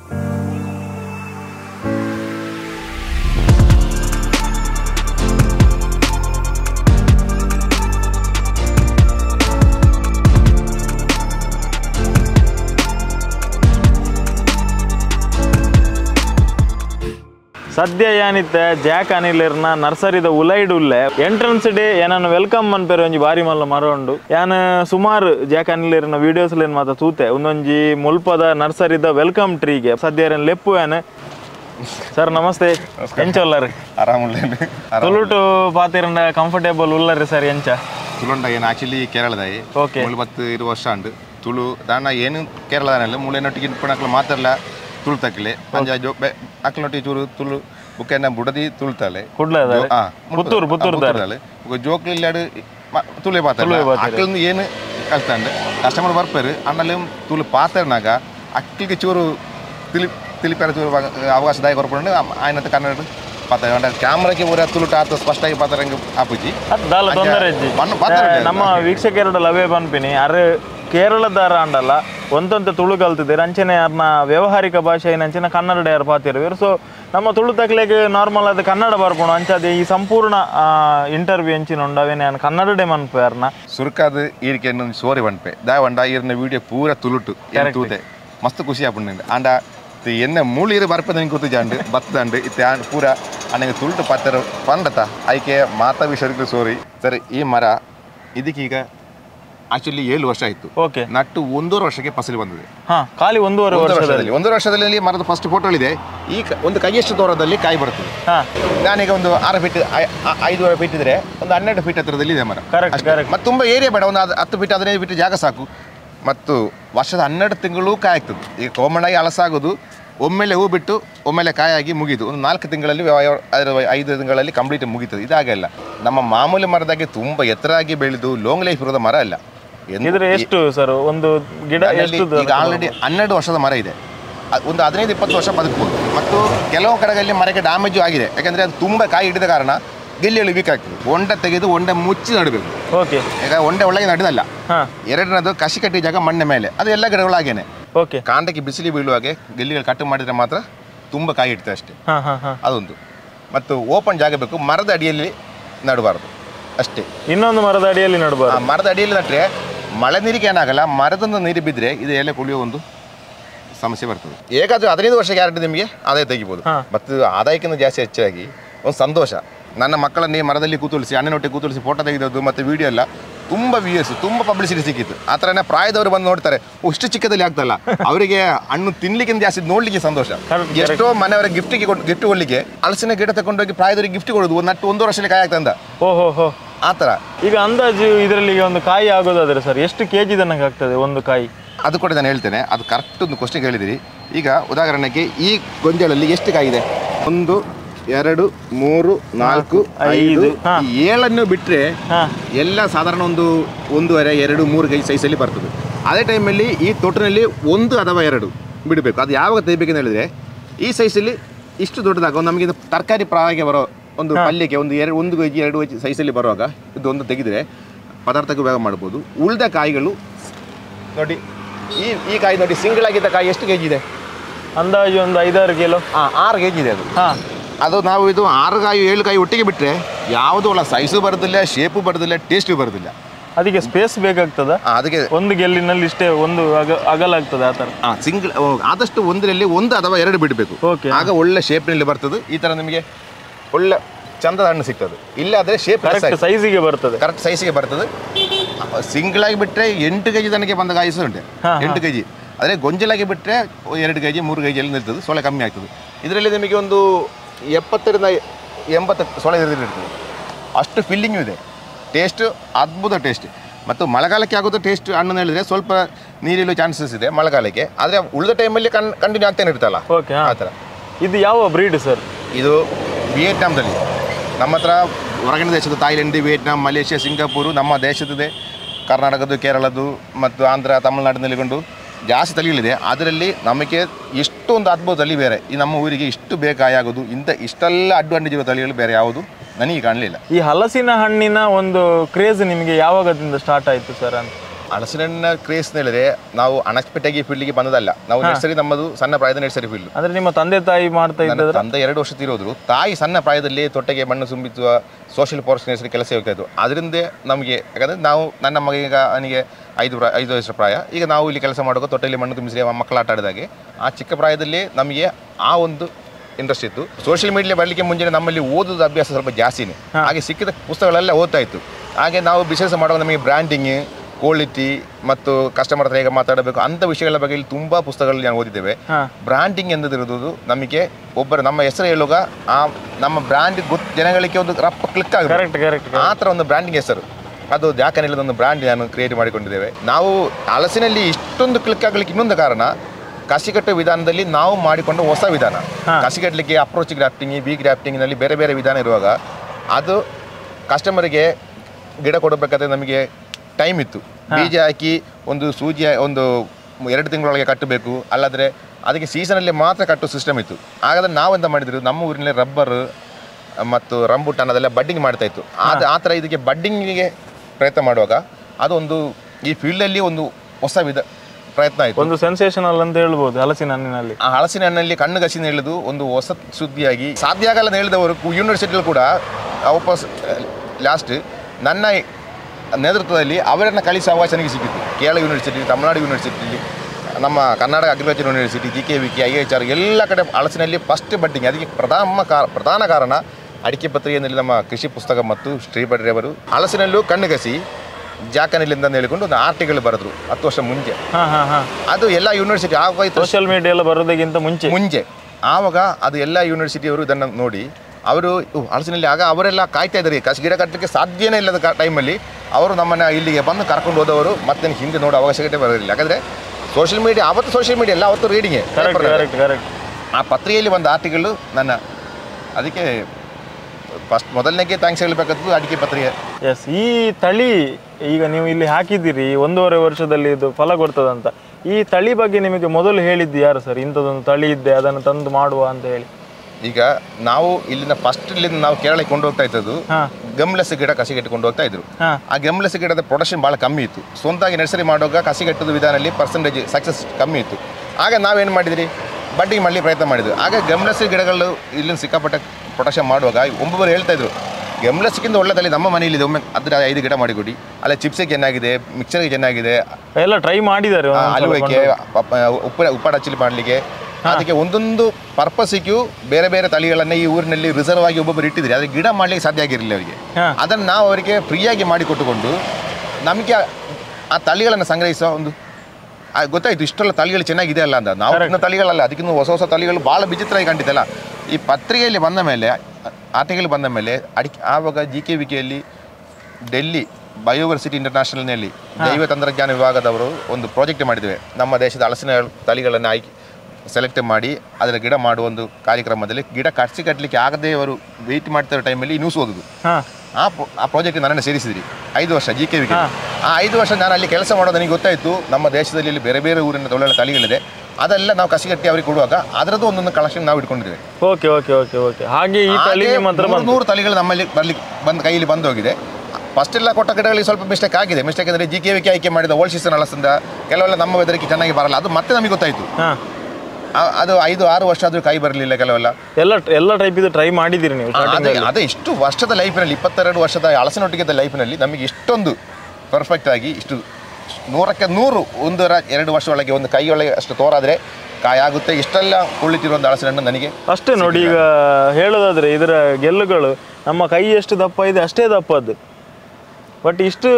ಸದ್ಯ ಏನಿತ್ತೆ ಜಾಕ್ ಅನಿಲಿರ್ನ ನರ್ಸರಿದ ಉಲೈಡ್ ಉಲ್ಲೆ ಎಂಟ್ರೆನ್ಸ್ ಡೇ ಏನನ್ನು ವೆಲ್ಕಮ್ ಅನ್ಪೇರು ಒಂಜಿ ಬಾರಿ ಮಲ್ಲ ಮರ ಉಂಡು. ಯಾನ್ ಸುಮಾರು ಜಾಕ್ ಅನಿಲಿರ್ನ ವಿಡಿಯೋಸ್ ಏನ್ ಮಾತ ತೂತೆ ಒಂದೊಂಜಿ ಮುಲ್ಪದ ನರ್ಸರಿದ ವೆಲ್ಕಮ್ ಟ್ರೀಗೆ ಸದ್ಯ ಏನ್ ಲೆಪ್ಪು ಏನ್ ಸರ್ ನಮಸ್ತೆ ಎಂಚೊಲ್ಲರಿ ಆರಾಮುಲ್ಲೇನು ತುಳುಟು ಪಾತಿರಂಡ ಕಂಫರ್ಟೇಬಲ್ ಉಲ್ಲರಿ ಸರ್ ಎಂಚ ತುಳುಂಡ ಏನು ಆಕ್ಚುಲಿ ಕೇರಳದಾಯಿ ಓಕೆ ಮುಳ್ಬತ್ತು ಇರು ವರ್ಷ ಉಂಡು ತುಳು ದಾನ ಏನು ಕೇರಳದಾನಲ್ಲ ಮುಳ್ಳೆನೊಟ್ಟಿಗೆ ಇಟ್ಪಣಕ್ಲ ಮಾತಾಡಲ್ಲ ತುಳು ತಕ್ಕಲೆ ಪಂಜ ಜೋ ಅಕ್ಲೊಟ್ಟಿ ಚೂರು ತುಳು ಬುಕ್ಕೆನ ಬುಡದಿ ತುಳ್ತಾಳೆ ಪುತ್ತೂರು ಪುತ್ತೂರ್ದಾಳೆ ಜೋಕ್ಲಿ ಇಲ್ಲಾಡು ತುಳು ಪಾತಾರೆ ಅಕ್ಲೊಂದು ಏನು ಕಲ್ತಂಡು ಕಸ್ಟಮರ್ ಬರ್ಪೇರು ಅನ್ನಲ್ಲಿ ತುಳು ಪಾತರ್ನಾಗ ಅಕ್ಲಿಗೆ ಚೂರು ತಿಳಿ ತಿಳಿಪೇರ ಚೂರು ಅವಕಾಶದಾಯ ಕೊರ್ಪಂಡು ಆಯ್ನತ್ತ ಕನ್ನಡ ಪಾತಾರೆ ಕ್ಯಾಮ್ರಾಕ್ಕೆ ಊರ ತುಳು ಆತ ಸ್ಪಷ್ಟವಾಗಿ ಪಾತಾರೆ ಆಪುಜಿ ನಮ್ಮ ವೀಕ್ಷಕರು ಲವೇ ಪನ್ಪಿನಿ ಅರೆ ಕೇರಳದಾರ ಅಂಡಲ್ಲ ಒಂದೊಂದು ತುಳು ಕಲ್ತಿದ್ದೀರಿ ಅಂಚನೆ ಯಾರನ್ನ ವ್ಯವಹಾರಿಕ ಭಾಷೆ ಅಂಚನೆ ಕನ್ನಡ ಯಾರು ಪಾತಿರುವರು. ಸೊ ನಮ್ಮ ತುಳು ತಕ್ಲೆಗೆ ನಾರ್ಮಲ್ ಅದು ಕನ್ನಡ ಬರ್ಬೋದು ಅಂಚದೆ ಈ ಸಂಪೂರ್ಣ ಇಂಟರ್ವ್ಯೂ ಎಂಚಿನ ಉಂಡವೇ ನಾನು ಕನ್ನಡಡೆ ಮನ್ಪೆ ಯಾರನ್ನ ಸುರ್ಕಾದ ಈರಿಕೆ ಸೋರಿ ಬನ್ಪೆ ದಾವಂಡ ಈರಿನ ವಿಡಿಯೋ ಪೂರ ತುಳುಟು ತೂತೆ ಮಸ್ತ್ ಖುಷಿ ಆಪುಂಡು ಆಂಡ ಎನ್ನ ಮೂಳಿರು ಬರ್ಪದ ಕೂತು ಜಾಂಡು ಬತ್ತಂಡು ಇತ್ತೆ ಪೂರ ನನಗೆ ತುಳುಟು ಪಾತ್ರ ಪಂಡತ ಆಯ್ಕೆ ಮಾತಾ ವಿಷಯ ಸೋರಿ ಸರಿ. ಈ ಮರ ಇದಕ್ಕೀಗ ಆಕ್ಚುಲಿ ಏಳು ವರ್ಷ ಆಯ್ತು. ಓಕೆ ನಟ್ಟು ಒಂದೂವರೆ ವರ್ಷಕ್ಕೆ ಫಸಲು ಬಂದಿದೆ. ಹಾ ಖಾಲಿ ಒಂದೂವರೆ ವರ್ಷದಲ್ಲಿ ಒಂದೂವರೆ ವರ್ಷದಲ್ಲಿ ಮರದ ಫಸ್ಟ್ ಫೋಟೋಗಳಿದೆ. ಈ ಒಂದು ಕೈಯಷ್ಟು ದೂರದಲ್ಲಿ ಕಾಯಿ ಬರ್ತದೆ. ನಾನೀಗ ಒಂದು ಆರು ಫೀಟ್ ಐದೂವರೆ ಫೀಟ್ ಇದ್ರೆ ಒಂದು ಹನ್ನೆರಡು ಫೀಟ್ ಹತ್ತಿರದಲ್ಲಿ ಇದೆ ಮರ. ಮತ್ತೆ ತುಂಬಾ ಏರಿಯಾ ಬೇಡ, ಒಂದು ಹತ್ತು ಫೀಟ್ ಹದಿನೈದು ಫೀಟ್ ಜಾಗ ಸಾಕು. ಮತ್ತು ವರ್ಷದ ಹನ್ನೆರಡು ತಿಂಗಳು ಕಾಯಿ ಆಗ್ತದೆ. ಈಗ ಕಾಮನ್ ಆಗಿ ಹಳಸಾಗೋದು ಒಮ್ಮೆಲೆ ಹೂ ಬಿಟ್ಟು ಒಮ್ಮೆಲೆ ಕಾಯಾಗಿ ಮುಗಿದು ಒಂದು ನಾಲ್ಕು ತಿಂಗಳಲ್ಲಿ ಐದು ತಿಂಗಳಲ್ಲಿ ಕಂಪ್ಲೀಟ್ ಮುಗೀತದೆ. ಇದಾಗಲ್ಲ ನಮ್ಮ ಮಾಮೂಲಿ ಮರದಾಗೆ ತುಂಬಾ ಎತ್ತರಾಗಿ ಬೆಳೆದು ಲಾಂಗ್ ಲೈಫ್ ಇರೋದ ಮರ ಅಲ್ಲ. ಎಷ್ಟು ಸರ್ ಒಂದು ಗಿಡ ಈಗ ಆಲ್ರೆಡಿ ಹನ್ನೆರಡು ವರ್ಷದ ಮರ ಇದೆ, ಒಂದು ಹದಿನೈದು ಇಪ್ಪತ್ತು ವರ್ಷ ಬದುಕಬಹುದು. ಮತ್ತು ಕೆಲವು ಕಡೆಗಳಲ್ಲಿ ಮರಕ್ಕೆ ಡ್ಯಾಮೇಜು ಆಗಿದೆ, ಯಾಕಂದ್ರೆ ಅದು ತುಂಬಾ ಕಾಯಿ ಹಿಡಿದ ಕಾರಣ ಗಿಲ್ಲಿಗಳು ವೀಕ್ ಆಗ್ತದೆ. ಹೊಂಡ ತೆಗೆದು ಹೊಂಡ ಮುಚ್ಚಿ ನಡಬೇಕು. ಓಕೆ ಈಗ ಹೊಂಡೆ ಒಳಗೆ ನಡೆದಲ್ಲ, ಎರಡನೇದು ಕಸಿ ಕಟ್ಟಿ ಜಾಗ ಮಣ್ಣೆ ಮೇಲೆ, ಅದು ಎಲ್ಲ ಗಿಡಗಳಾಗೇನೆ. ಓಕೆ ಕಾಂಡಕ್ಕೆ ಬಿಸಿಲಿ ಬೀಳುವಾಗೆ ಗಿಲ್ಲಿಗಳು ಕಟ್ ಮಾಡಿದ್ರೆ ಮಾತ್ರ ತುಂಬಾ ಕಾಯಿ ಇಡ್ತದೆ ಅಷ್ಟೇ, ಅದೊಂದು. ಮತ್ತು ಓಪನ್ ಜಾಗ ಬೇಕು, ಮರದ ಅಡಿಯಲ್ಲಿ ನಡಬಾರ್ದು ಅಷ್ಟೇ. ಇನ್ನೊಂದು ಮರದ ಅಡಿಯಲ್ಲಿ ನಡಬಾರ್ದು. ಮರದ ಅಡಿಯಲ್ಲಿ ನಟ್ರೆ ಮಳೆ ನೀರಿಗೆ ಏನಾಗಲ್ಲ, ಮರದೊಂದು ನೀರು ಬಿದ್ದರೆ ಇದು ಎಲೆ ಕುಳಿಯೋ ಒಂದು ಸಮಸ್ಯೆ ಬರ್ತದೆ. ಹೇಗಾದ್ರೂ ಹದಿನೈದು ವರ್ಷ ಗ್ಯಾರಂಟಿ ನಿಮಗೆ ಆದಾಯ ತೆಗಿಬೋದು. ಮತ್ತು ಆದಾಯಕ್ಕಿಂತ ಜಾಸ್ತಿ ಹೆಚ್ಚಾಗಿ ಒಂದು ಸಂತೋಷ. ನನ್ನ ಮಕ್ಕಳನ್ನೇ ಮರದಲ್ಲಿ ಕೂತುಳಿಸಿ ಅಣ್ಣನೊಟ್ಟಿಗೆ ಕೂತುಳಿಸಿ ಫೋಟೋ ತೆಗೆದದ್ದು ಮತ್ತು ವಿಡಿಯೋ ಎಲ್ಲ ತುಂಬ ವ್ಯೂಸ್, ತುಂಬ ಪಬ್ಲಿಸಿಟಿ ಸಿಕ್ಕಿತ್ತು. ಆ ಥರನೇ ಪ್ರಾಯದವರು ಬಂದು ನೋಡ್ತಾರೆ, ಇಷ್ಟು ಚಿಕ್ಕದಲ್ಲಿ ಆಗ್ತಲ್ಲ, ಅವರಿಗೆ ಹಣ್ಣು ತಿನ್ಲಿಕ್ಕಿಂತ ಜಾಸ್ತಿ ನೋಡ್ಲಿಕ್ಕೆ ಸಂತೋಷ. ಎಷ್ಟೋ ಮನೆಯವರ ಗಿಫ್ಟಿಗೆ ಗಿಫ್ಟ್ ಕೊಡ್ಲಿಕ್ಕೆ ಹಲಸಿನ ಗಿಡ ತಗೊಂಡೋಗಿ ಪ್ರಾಯದವರಿಗೆ ಗಿಫ್ಟ್ ಕೊಡೋದು, ಒಂದು ನಟ್ಟು ಒಂದು ವರ್ಷದಲ್ಲಿ ಕಾಯಿ ಆಗ್ತಂದ. ಓಹೋ ಆ ಥರ. ಈಗ ಅಂದಾಜು ಇದರಲ್ಲಿ ಒಂದು ಕಾಯಿ ಆಗೋದಾದ್ರೆ ಸರ್ ಎಷ್ಟು ಕೆ ಜಿ ತನಕ ಆಗ್ತದೆ ಒಂದು ಕಾಯಿ? ಅದು ಕೂಡ ನಾನು ಹೇಳ್ತೇನೆ, ಅದು ಕರೆಕ್ಟ್ ಒಂದು ಕ್ವಶನ್ ಕೇಳಿದಿರಿ. ಈಗ ಉದಾಹರಣೆಗೆ ಈ ಗೊಂಜಾಳಲ್ಲಿ ಎಷ್ಟು ಕಾಯಿ ಇದೆ? ಒಂದು ಎರಡು ಮೂರು ನಾಲ್ಕು ಐದು ಏಳನ್ನು ಬಿಟ್ಟರೆ ಎಲ್ಲ ಸಾಧಾರಣ ಒಂದು ಒಂದೂವರೆ ಎರಡು ಮೂರು ಕೈ ಸೈಜಲ್ಲಿ ಬರ್ತದೆ. ಅದೇ ಟೈಮಲ್ಲಿ ಈ ತೋಟನಲ್ಲಿ ಒಂದು ಅಥವಾ ಎರಡು ಬಿಡಬೇಕು. ಅದು ಯಾವಾಗ ತೆಗಿಬೇಕಂತ ಹೇಳಿದ್ರೆ ಈ ಸೈಜಲ್ಲಿ ಇಷ್ಟು ದೊಡ್ಡದಾಗ ನಮಗೆ ತರಕಾರಿ ಪ್ರಾಯಕ್ಕೆ ಬರೋ ಒಂದು ಪಲ್ಯಕ್ಕೆ ಒಂದು ಎರಡು ಒಂದು ಕೆ ಜಿ ಎರಡು ಕೆ ಜಿ ಸೈಜಲ್ಲಿ ಬರುವಾಗ ಇದೊಂದು ತೆಗೆದರೆ ಪದಾರ್ಥಕ್ಕೆ ಉಪಯೋಗ ಮಾಡ್ಬೋದು. ಉಳಿದ ಕಾಯಿಗಳು ನೋಡಿ, ಈ ಈ ಕಾಯಿ ನೋಡಿ, ಸಿಂಗಲ್ ಆಗಿದ್ದ ಕಾಯಿ ಎಷ್ಟು ಕೆ ಜಿ ಇದೆ? ಅಂದಾಜು ಒಂದು ಐದಾರು ಕಿಲೋ. ಹಾಂ ಆರು ಕೆ ಜಿ ಇದೆ ಅದು. ಹಾಂ ಅದು ನಾವು ಇದು ಆರು ಕಾಯಿ ಏಳು ಕಾಯಿ ಒಟ್ಟಿಗೆ ಬಿಟ್ಟರೆ ಯಾವುದೂ ಒಳ ಸೈಜು ಬರೋದಿಲ್ಲ, ಶೇಪು ಬರೋದಿಲ್ಲ, ಟೇಸ್ಟು ಬರೋದಿಲ್ಲ. ಅದಕ್ಕೆ ಸ್ಪೇಸ್ ಬೇಕಾಗ್ತದ. ಅದಕ್ಕೆ ಒಂದು ಗೆಲ್ಲಿನಲ್ಲಿ ಇಷ್ಟೇ ಒಂದು ಅಗ ಅಗಲ ಆಗ್ತದೆ ಆ ಥರ. ಹಾಂ ಸಿಂಗಲ್ ಆದಷ್ಟು ಒಂದರಲ್ಲಿ ಒಂದು ಅಥವಾ ಎರಡು ಬಿಡಬೇಕು. ಓಕೆ ಆಗ ಒಳ್ಳೆ ಶೇಪ್ನಲ್ಲಿ ಬರ್ತದೆ. ಈ ಥರ ನಿಮಗೆ ಒಳ್ಳೆ ಚಂದದ ಹಣ್ಣು ಸಿಗ್ತದೆ. ಇಲ್ಲ ಆದರೆ ಶೇಪ್ ಸೈಜಿಗೆ ಬರ್ತದೆ, ಕರೆಕ್ಟ್ ಸೈಜಿಗೆ ಬರ್ತದೆ. ಸಿಂಗಲ್ ಆಗಿ ಬಿಟ್ಟರೆ ಎಂಟು ಕೆ ಜಿ ತನಕ ಬಂದ ಕಾಯಿ ಸಹ ಉಂಟು, ಎಂಟು ಕೆ ಜಿ. ಆದರೆ ಗೊಂಜಲಾಗಿ ಬಿಟ್ಟರೆ ಎರಡು ಕೆ ಜಿ ಮೂರು ಕೆ ಜಿಯಲ್ಲಿ ನಿಲ್ತದೆ, ಸೊಳ್ಳೆ ಕಮ್ಮಿ ಆಗ್ತದೆ. ಇದರಲ್ಲಿ ನಿಮಗೆ ಒಂದು ಎಪ್ಪತ್ತರಿಂದ ಎಂಬತ್ತು ಸೊಳೆ ಇರ್ತದೆ, ಅಷ್ಟು ಫಿಲ್ಲಿಂಗು ಇದೆ. ಟೇಸ್ಟ್ ಅದ್ಭುತ ಟೇಸ್ಟ್. ಮತ್ತು ಮಳೆಗಾಲಕ್ಕೆ ಆಗೋದು ಟೇಸ್ಟ್ ಹಣ್ಣು ಹೇಳಿದ್ರೆ ಸ್ವಲ್ಪ ನೀರಿಲ್ಲೂ ಚಾನ್ಸಸ್ ಇದೆ ಮಳೆಗಾಲಕ್ಕೆ, ಆದರೆ ಉಳಿದ ಟೈಮಲ್ಲಿ ಕನ್ ಕಂಟಿನ್ಯೂ ಆಗ್ತಾನೆ ಇರ್ತಲ್ಲ. ಓಕೆ, ಆ ಥರ. ಇದು ಯಾವ ಬ್ರೀಡ್ ಸರ್? ಇದು ವಿಯೆಟ್ನಾಂದಲ್ಲಿ. ನಮ್ಮ ಹತ್ರ ಹೊರಗಿನ ದೇಶದ ಥಾಯ್ಲೆಂಡ್, ವಿಯೆಟ್ನಾಂ, ಮಲೇಷ್ಯಾ, ಸಿಂಗಾಪುರು, ನಮ್ಮ ದೇಶದಿದೆ, ಕರ್ನಾಟಕದ್ದು, ಕೇರಳದ್ದು ಮತ್ತು ಆಂಧ್ರ, ತಮಿಳುನಾಡಿನಲ್ಲಿ ಕೊಂಡು ಜಾಸ್ತಿ ತಳಿಗಳಿದೆ. ಅದರಲ್ಲಿ ನಮಗೆ ಇಷ್ಟೊಂದು ಅದ್ಭುತ ತಳಿ ಬೇರೆ ಈ ನಮ್ಮ ಊರಿಗೆ ಇಷ್ಟು ಬೇಕಾಯಾಗೋದು ಇಂಥ ಇಷ್ಟೆಲ್ಲ ಅಡ್ವಾಂಟೇಜ್ ಇರೋ ತಳಿಗಳು ಬೇರೆ ಯಾವುದು ನನಗೆ ಕಾಣಲಿಲ್ಲ. ಈ ಹಲಸಿನ ಹಣ್ಣಿನ ಒಂದು ಕ್ರೇಜ್ ನಿಮಗೆ ಯಾವಾಗದಿಂದ ಸ್ಟಾರ್ಟ್ ಆಯಿತು ಸರ್ ಅಂತ? ಹಲಸಿನ ಹಣ್ಣಿನ ಕ್ರೇಸ್ ಹೇಳಿದ್ರೆ ನಾವು ಅನ್ಎಕ್ಸ್ಪೆಕ್ಟಾಗಿ ಫೀಲ್ಡ್ಗೆ ಬಂದದಲ್ಲ. ನಾವು ನರ್ಸರಿ, ನಮ್ಮದು ಸಣ್ಣ ಪ್ರಾಯದ ನರ್ಸರಿ ಫೀಲ್ಡ್. ಅಂದರೆ ನಿಮ್ಮ ತಂದೆ ತಾಯಿ ಮಾಡ್ತಾ ಇದ್ದಾರೆ? ತಂದೆ ಎರಡು ವರ್ಷ ತಿರೋದ್ರು, ತಾಯಿ ಸಣ್ಣ ಪ್ರಾಯದಲ್ಲಿ ತೊಟ್ಟೆಗೆ ಮಣ್ಣು ತುಂಬಿಸುವ ಸೋಷಿಯಲ್ ಫಾರೆಸ್ಟ್ ನರ್ಸರಿ ಕೆಲಸ ಹೋಗ್ತಾ ಇತ್ತು. ಅದರಿಂದ ನಮಗೆ ಯಾಕಂದರೆ ನಾವು ನನ್ನ ಮಗ ಈಗ ಅವನಿಗೆ ಐದು ಪ್ರಾ ಐದು ವರ್ಷ ಪ್ರಾಯ, ಈಗ ನಾವು ಇಲ್ಲಿ ಕೆಲಸ ಮಾಡೋಕೆ ತೊಟ್ಟೆಯಲ್ಲಿ ಮಣ್ಣು ತುಂಬಿಸಿ ಮಕ್ಕಳು ಆಟ ಆಡಿದಾಗೆ ಆ ಚಿಕ್ಕ ಪ್ರಾಯದಲ್ಲಿ ನಮಗೆ ಆ ಒಂದು ಇಂಟ್ರೆಸ್ಟ್ ಇತ್ತು. ಸೋಷಿಯಲ್ ಮೀಡಿಯಾ ಬರಲಿಕ್ಕೆ ಮುಂಚೆ ನಮ್ಮಲ್ಲಿ ಓದೋದು ಅಭ್ಯಾಸ ಸ್ವಲ್ಪ ಜಾಸ್ತಿನೇ, ಹಾಗೆ ಸಿಕ್ಕಿದ ಪುಸ್ತಕಗಳೆಲ್ಲ ಓದ್ತಾ ಇತ್ತು. ಹಾಗೆ ನಾವು ಬಿಸ್ನೆಸ್ ಮಾಡುವಾಗ ನಮಗೆ ಬ್ರ್ಯಾಂಡಿಂಗ್, ಕ್ವಾಲಿಟಿ ಮತ್ತು ಕಸ್ಟಮರ್ ಹತ್ರ ಹೇಗೆ ಮಾತಾಡಬೇಕು ಅಂಥ ವಿಷಯಗಳ ಬಗ್ಗೆ ಇಲ್ಲಿ ತುಂಬ ಪುಸ್ತಕಗಳು ನಾನು ಓದಿದ್ದೇವೆ. ಬ್ರ್ಯಾಂಡಿಂಗ್ ಎಂದಿರುವುದು ನಮಗೆ ಒಬ್ಬರು ನಮ್ಮ ಹೆಸರು ಹೇಳುವಾಗ ಆ ನಮ್ಮ ಬ್ರ್ಯಾಂಡ್ ಗೊತ್ತು ಜನಗಳಿಗೆ ಒಂದು ರಪ್ಪ ಕ್ಲಿಕ್ ಆಗುತ್ತೆ, ಆ ಥರ ಒಂದು ಬ್ರ್ಯಾಂಡಿಂಗ್ ಹೆಸರು ಅದು ಯಾಕಂದ್ರೆ ಒಂದು ಬ್ರ್ಯಾಂಡ್ ನಾನು ಕ್ರಿಯೇಟ್ ಮಾಡಿಕೊಂಡಿದ್ದೇವೆ. ನಾವು ಹಲಸಿನಲ್ಲಿ ಇಷ್ಟೊಂದು ಕ್ಲಿಕ್ ಆಗಲಿಕ್ಕೆ ಇನ್ನೊಂದು ಕಾರಣ ಕಸಿ ವಿಧಾನದಲ್ಲಿ ನಾವು ಮಾಡಿಕೊಂಡ ಹೊಸ ವಿಧಾನ. ಕಸಿ ಕಟ್ಟಲಿಕ್ಕೆ ಅಪ್ರೋಚ್ ಗ್ರಾಫ್ಟಿಂಗ್, ಬಿ ಗ್ರಾಫ್ಟಿಂಗ್ನಲ್ಲಿ ಬೇರೆ ಬೇರೆ ವಿಧಾನ ಇರುವಾಗ ಅದು ಕಸ್ಟಮರಿಗೆ ಗಿಡ ಕೊಡಬೇಕಾದ್ರೆ ನಮಗೆ ಟೈಮ್ ಇತ್ತು. ಬೀಜ ಹಾಕಿ ಒಂದು ಸೂಜಿ ಒಂದು ಎರಡು ತಿಂಗಳೊಳಗೆ ಕಟ್ಟಬೇಕು, ಅಲ್ಲಾದರೆ ಅದಕ್ಕೆ ಸೀಸನಲ್ಲಿ ಮಾತ್ರ ಕಟ್ಟೋ ಸಿಸ್ಟಮ್ ಇತ್ತು. ಹಾಗಾದರೆ ನಾವೆಂತ ಮಾಡಿದ್ರು, ನಮ್ಮ ಊರಿನಲ್ಲಿ ರಬ್ಬರ್ ಮತ್ತು ರಂಬುಟಾನ್ ಅದೆಲ್ಲ ಬಡ್ಡಿಂಗ್ ಮಾಡ್ತಾಯಿತ್ತು. ಅದು ಆ ಥರ ಇದಕ್ಕೆ ಬಡ್ಡಿಂಗಿಗೆ ಪ್ರಯತ್ನ ಮಾಡುವಾಗ ಅದೊಂದು ಈ ಫೀಲ್ಡಲ್ಲಿ ಒಂದು ಹೊಸ ವಿಧ ಪ್ರಯತ್ನ ಆಯಿತು. ಒಂದು ಸೆನ್ಸೇಷನಲ್ ಅಂತ ಹೇಳ್ಬೋದು ಹಲಸಿನ ಹಣ್ಣಿನಲ್ಲಿ. ಆ ಹಲಸಿನ ಹಣ್ಣಲ್ಲಿ ಕಣ್ಣು ಗಸಿನ ಹೇಳಿದು ಒಂದು ಹೊಸ ಸುದ್ದಿಯಾಗಿ ಸಾಧ್ಯ ಆಗಲ್ಲ ಹೇಳಿದವರು ಯೂನಿವರ್ಸಿಟಿಗಳು ಕೂಡ ವಾಪಸ್ ಲಾಸ್ಟ್ ನನ್ನ ನೇತೃತ್ವದಲ್ಲಿ ಅವರನ್ನು ಕಳಿಸುವ ಅವಕಾಶ ನನಗೆ ಸಿಕ್ಕಿತ್ತು. ಕೇರಳ ಯೂನಿವರ್ಸಿಟಿ, ತಮಿಳುನಾಡು ಯೂನಿವರ್ಸಿಟಿ, ನಮ್ಮ Karnataka agriculture university, G K V K, I H R ಎಲ್ಲ ಕಡೆ ಹಲಸಿನಲ್ಲಿ ಫಸ್ಟ್ ಬಡ್ಡಿಂಗ್. ಅದಕ್ಕೆ ಪ್ರಧಾನ ಕಾರ ಪ್ರಧಾನ ಕಾರಣ ಅಡಿಕೆ ಪತ್ರಿಕೆಯಲ್ಲಿ ನಮ್ಮ ಕೃಷಿ ಪುಸ್ತಕ ಮತ್ತು ಶ್ರೀಭಟ್ರವರು ಹಲಸಿನಲ್ಲೂ ಕಣ್ಣು ಗಸಿ ಜಾಕನಿಲಿಂದ ಹೇಳಿಕೊಂಡು ಒಂದು ಆರ್ಟಿಕಲ್ ಬರೆದ್ರು ಹತ್ತು ವರ್ಷ ಮುಂಚೆ. ಅದು ಎಲ್ಲ ಯೂನಿವರ್ಸಿಟಿ ಆವಾಗ ಸೋಷಿಯಲ್ ಮೀಡಿಯಾ ಎಲ್ಲ ಬರೋದಕ್ಕಿಂತ ಮುಂಚೆ ಮುಂಚೆ ಆವಾಗ ಅದು ಎಲ್ಲ ಯೂನಿವರ್ಸಿಟಿಯವರು ಇದನ್ನು ನೋಡಿ ಅವರು ಹಲಸಿನಲ್ಲಿ ಆಗ ಅವರೆಲ್ಲ ಕಾಯ್ತಾ ಇದ್ದಾರೆ. ಕಸಿ ಗಿಡ ಕಟ್ಟಲಿಕ್ಕೆ ಸಾಧ್ಯನೇ ಇಲ್ಲದ ಟೈಮಲ್ಲಿ ಅವರು ನಮ್ಮನ್ನು ಇಲ್ಲಿಗೆ ಬಂದು ಕರ್ಕೊಂಡು ಹೋದವರು ಮತ್ತೆ ಹಿಂದೆ ನೋಡೋ ಅವಶ್ಯಕತೆ ಬರೋದಿಲ್ಲ. ಯಾಕಂದರೆ ಸೋಷಿಯಲ್ ಮೀಡಿಯಾ ಅವತ್ತು ಸೋಷಿಯಲ್ ಮೀಡಿಯಾ ಎಲ್ಲ ಅವತ್ತು ರೀಡಿಂಗೇ. ಆ ಪತ್ರಿಕೆಯಲ್ಲಿ ಒಂದು ಆರ್ಟಿಕಲ್ ನನ್ನ ಅದಕ್ಕೆ ಫಸ್ಟ್ ಮೊದಲನೇಗೆ ಥ್ಯಾಂಕ್ಸ್ ಹೇಳಬೇಕಾದ್ದು ಅಡಿಕೆ ಪತ್ರಿಕೆ. ಎಸ್, ಈ ತಳಿ ಈಗ ನೀವು ಇಲ್ಲಿ ಹಾಕಿದ್ದೀರಿ ಒಂದೂವರೆ ವರ್ಷದಲ್ಲಿ ಇದು ಫಲ ಕೊಡ್ತದಂತ. ಈ ತಳಿ ಬಗ್ಗೆ ನಿಮಗೆ ಮೊದಲು ಹೇಳಿದ್ದು ಯಾರು ಸರ್? ಇಂಥದ್ದೊಂದು ತಳಿ ಇದ್ದೆ ಅದನ್ನು ತಂದು ಮಾಡುವ ಅಂತ ಹೇಳಿ. ಈಗ ನಾವು ಇಲ್ಲಿಂದ ಫಸ್ಟ್ ಇಲ್ಲಿಂದ ನಾವು ಕೇರಳಕ್ಕೆ ಕೊಂಡು ಹೋಗ್ತಾ ಇದ್ದದ್ದು ಗಮ್ಲೆಸ್ ಗಿಡ ಕಸಿಗಟ್ಟಿ ಕೊಂಡು ಹೋಗ್ತಾ ಇದ್ರು. ಆ ಗಮ್ಲೆಸ್ ಗಿಡದ ಪ್ರೊಡಕ್ಷನ್ ಭಾಳ ಕಮ್ಮಿ ಇತ್ತು. ಸ್ವಂತಾಗಿ ನರ್ಸರಿ ಮಾಡುವಾಗ ಕಸಿಗಟ್ಟದ ವಿಧಾನದಲ್ಲಿ ಪರ್ಸೆಂಟೇಜ್ ಸಕ್ಸಸ್ ಕಮ್ಮಿ ಇತ್ತು. ಆಗ ನಾವೇನು ಮಾಡಿದ್ರಿ, ಬಡ್ಡಿಂಗ್ ಮಾಡಲಿ ಪ್ರಯತ್ನ ಮಾಡಿದ್ವಿ. ಆಗ ಗಮ್ಲೆಸ್ ಗಿಡಗಳು ಇಲ್ಲಿಂದ ಸಿಕ್ಕಾಪಟ್ಟೆ ಪ್ರೊಡಕ್ಷನ್ ಮಾಡುವಾಗ ಒಬ್ಬೊಬ್ಬರು ಹೇಳ್ತಾ ಇದ್ರು ಗೆಮ್ಲೆಸ್ಗಿಂತ ಒಳ್ಳೆದಲ್ಲಿ ನಮ್ಮ ಮನೆಯಲ್ಲಿದೆ, ಒಮ್ಮೆ ಅದರ ಐದು ಗಿಡ ಮಾಡಿಕೊಡಿ, ಅಲ್ಲೇ ಚಿಪ್ಸಿಗೆ ಚೆನ್ನಾಗಿದೆ, ಮಿಕ್ಸರ್ಗೆ ಚೆನ್ನಾಗಿದೆ, ಎಲ್ಲ ಟ್ರೈ ಮಾಡಿದ್ದಾರೆ. ಹಲುವಕ್ಕೆ ಉಪ್ಪ ಉಪ್ಪಾಡ ಚಿಲ್ಲಿ ಮಾಡಲಿಕ್ಕೆ ಅದಕ್ಕೆ ಒಂದೊಂದು ಪರ್ಪಸ್ಸಿಗೂ ಬೇರೆ ಬೇರೆ ತಳಿಗಳನ್ನ ಈ ಊರಿನಲ್ಲಿ ರಿಸರ್ವ್ ಆಗಿ ಒಬ್ಬೊಬ್ಬರು ಇಟ್ಟಿದ್ರೆ ಅದಕ್ಕೆ ಗಿಡ ಮಾಡಲಿಕ್ಕೆ ಸಾಧ್ಯ ಆಗಿರಲಿಲ್ಲ ಅವರಿಗೆ. ಅದನ್ನು ನಾವು ಅವರಿಗೆ ಫ್ರೀಯಾಗಿ ಮಾಡಿಕೊಟ್ಟುಕೊಂಡು ನಮಗೆ ಆ ತಳಿಗಳನ್ನು ಸಂಗ್ರಹಿಸುವ ಒಂದು ಗೊತ್ತಾಯಿತು, ಇಷ್ಟೆಲ್ಲ ತಳಿಗಳು ಚೆನ್ನಾಗಿದೆ ಅಲ್ಲ ಅಂತ. ನಾವು ಇನ್ನು ತಳಿಗಳಲ್ಲ, ಅದಕ್ಕಿಂತ ಹೊಸ ಹೊಸ ತಳಿಗಳು ಭಾಳ ವಿಚಿತ್ರವಾಗಿ ಕಂಡಿದ್ದಲ್ಲ. ಈ ಪತ್ರಿಕೆಯಲ್ಲಿ ಬಂದ ಮೇಲೆ, ಆರ್ಟಿಕಲ್ ಬಂದ ಮೇಲೆ ಅಡಿಕೆ ಆವಾಗ ಜಿ ಕೆ ವಿ ಕೆಯಲ್ಲಿ ಡೆಲ್ಲಿ ಬಯೋವರ್ಸಿಟಿ ಇಂಟರ್ನ್ಯಾಷನಲ್ನಲ್ಲಿ ಜೈವ ತಂತ್ರಜ್ಞಾನ ವಿಭಾಗದವರು ಒಂದು ಪ್ರಾಜೆಕ್ಟ್ ಮಾಡಿದ್ದೇವೆ. ನಮ್ಮ ದೇಶದ ಹಲಸಿನ ತಳಿಗಳನ್ನು ಆಯ್ಕೆ ಸೆಲೆಕ್ಟ್ ಮಾಡಿ ಅದರ ಗಿಡ ಮಾಡುವ ಒಂದು ಕಾರ್ಯಕ್ರಮದಲ್ಲಿ ಗಿಡ ಕಟ್ಸಿ ಕಟ್ಟಲಿಕ್ಕೆ ಆಗದೆ ಅವರು ವೆಯ್ಟ್ ಮಾಡ್ತಿರೋ ಟೈಮಲ್ಲಿ ನ್ಯೂಸ್ ಓದೋದು. ಆ ಆ ಪ್ರಾಜೆಕ್ಟ್ ನನ್ನನ್ನು ಸೇರಿಸಿದ್ರಿ ಐದು ವರ್ಷ ಜಿ ಕೆ ವಿಗೆ. ಆ ಐದು ವರ್ಷ ನಾನು ಅಲ್ಲಿ ಕೆಲಸ ಮಾಡೋದು ನನಗೆ ಗೊತ್ತಾಯಿತು, ನಮ್ಮ ದೇಶದಲ್ಲಿ ಇಲ್ಲಿ ಬೇರೆ ಬೇರೆ ಊರಿನ ಒಳ್ಳೊಳ್ಳೆ ತಳಿಗಳಿದೆ, ಅದೆಲ್ಲ ನಾವು ಕಸಿಗಟ್ಟಿ ಅವ್ರಿಗೆ ಕೊಡುವಾಗ ಅದರದ್ದು ಒಂದೊಂದು ಕಲೆಕ್ಷನ್ ನಾವು ಇಟ್ಕೊಂಡಿದ್ದೇವೆ. ಓಕೆ ಓಕೆ ಓಕೆ ಓಕೆ ಹಾಗೆ ಈ ತಳಿ ನೂರು ತಳಿಗಳು ನಮ್ಮಲ್ಲಿ ಬರ್ಲಿಕ್ಕೆ ಬಂದು ಕೈಯಲ್ಲಿ ಬಂದು ಹೋಗಿದೆ. ಫಸ್ಟ್ ಎಲ್ಲ ಕೊಟ್ಟ ಗಿಡಗಳಿಗೆ ಸ್ವಲ್ಪ ಮಿಸ್ಟೇಕ್ ಆಗಿದೆ. ಮಿಸ್ಟೇಕ್ ಅಂದರೆ ಜಿ ಕೆ ವಿಕೆ ಆಯ್ಕೆ ಮಾಡಿದ ಓಲ್ಡ್ ಸೀಸನ್ ಹಲಸಿಂದ ಕೆಲವೆಲ್ಲ ನಮ್ಮ ವೆದರಿಗೆ ಚೆನ್ನಾಗಿ ಬರಲ್ಲ, ಅದು ಮತ್ತೆ ನಮಗೆ ಗೊತ್ತಾಯಿತು. ಅದು ಐದು ಆರು ವರ್ಷ ಆದರೂ ಕೈ ಬರಲಿಲ್ಲ ಕೆಲವೆಲ್ಲ. ಎಲ್ಲ ಎಲ್ಲ ಟೈಪ್ ಇದು ಟ್ರೈ ಮಾಡಿದ್ದೀರಿ ನೀವು? ಅದೇ ಇಷ್ಟು ವರ್ಷದ ಲೈಫಿನಲ್ಲಿ, ಇಪ್ಪತ್ತೆರಡು ವರ್ಷದ ಹಲಸಿನೊಟ್ಟಿಗೆ ಲೈಫಿನಲ್ಲಿ ನಮಗೆ ಇಷ್ಟೊಂದು ಪರ್ಫೆಕ್ಟ್ ಆಗಿ ಇಷ್ಟು ನೂರಕ್ಕೆ ನೂರು ಒಂದರ ಎರಡು ವರ್ಷ ಒಳಗೆ ಒಂದು ಕೈ ಒಳಗೆ ಅಷ್ಟು ತೋರಾದರೆ ಕಾಯಾಗುತ್ತೆ. ಇಷ್ಟೆಲ್ಲ ಕುಳಿತಿರುವಂಥ ಹಲಸಿನ ಹಣ್ಣು ನನಗೆ ಅಷ್ಟೇ ನೋಡಿ. ಈಗ ಹೇಳೋದಾದರೆ ಇದರ ಗೆಲ್ಲುಗಳು ನಮ್ಮ ಕೈ ಎಷ್ಟು ದಪ್ಪ ಇದೆ ಅಷ್ಟೇ ದಪ್ಪದ್ದು. ಬಟ್ ಇಷ್ಟು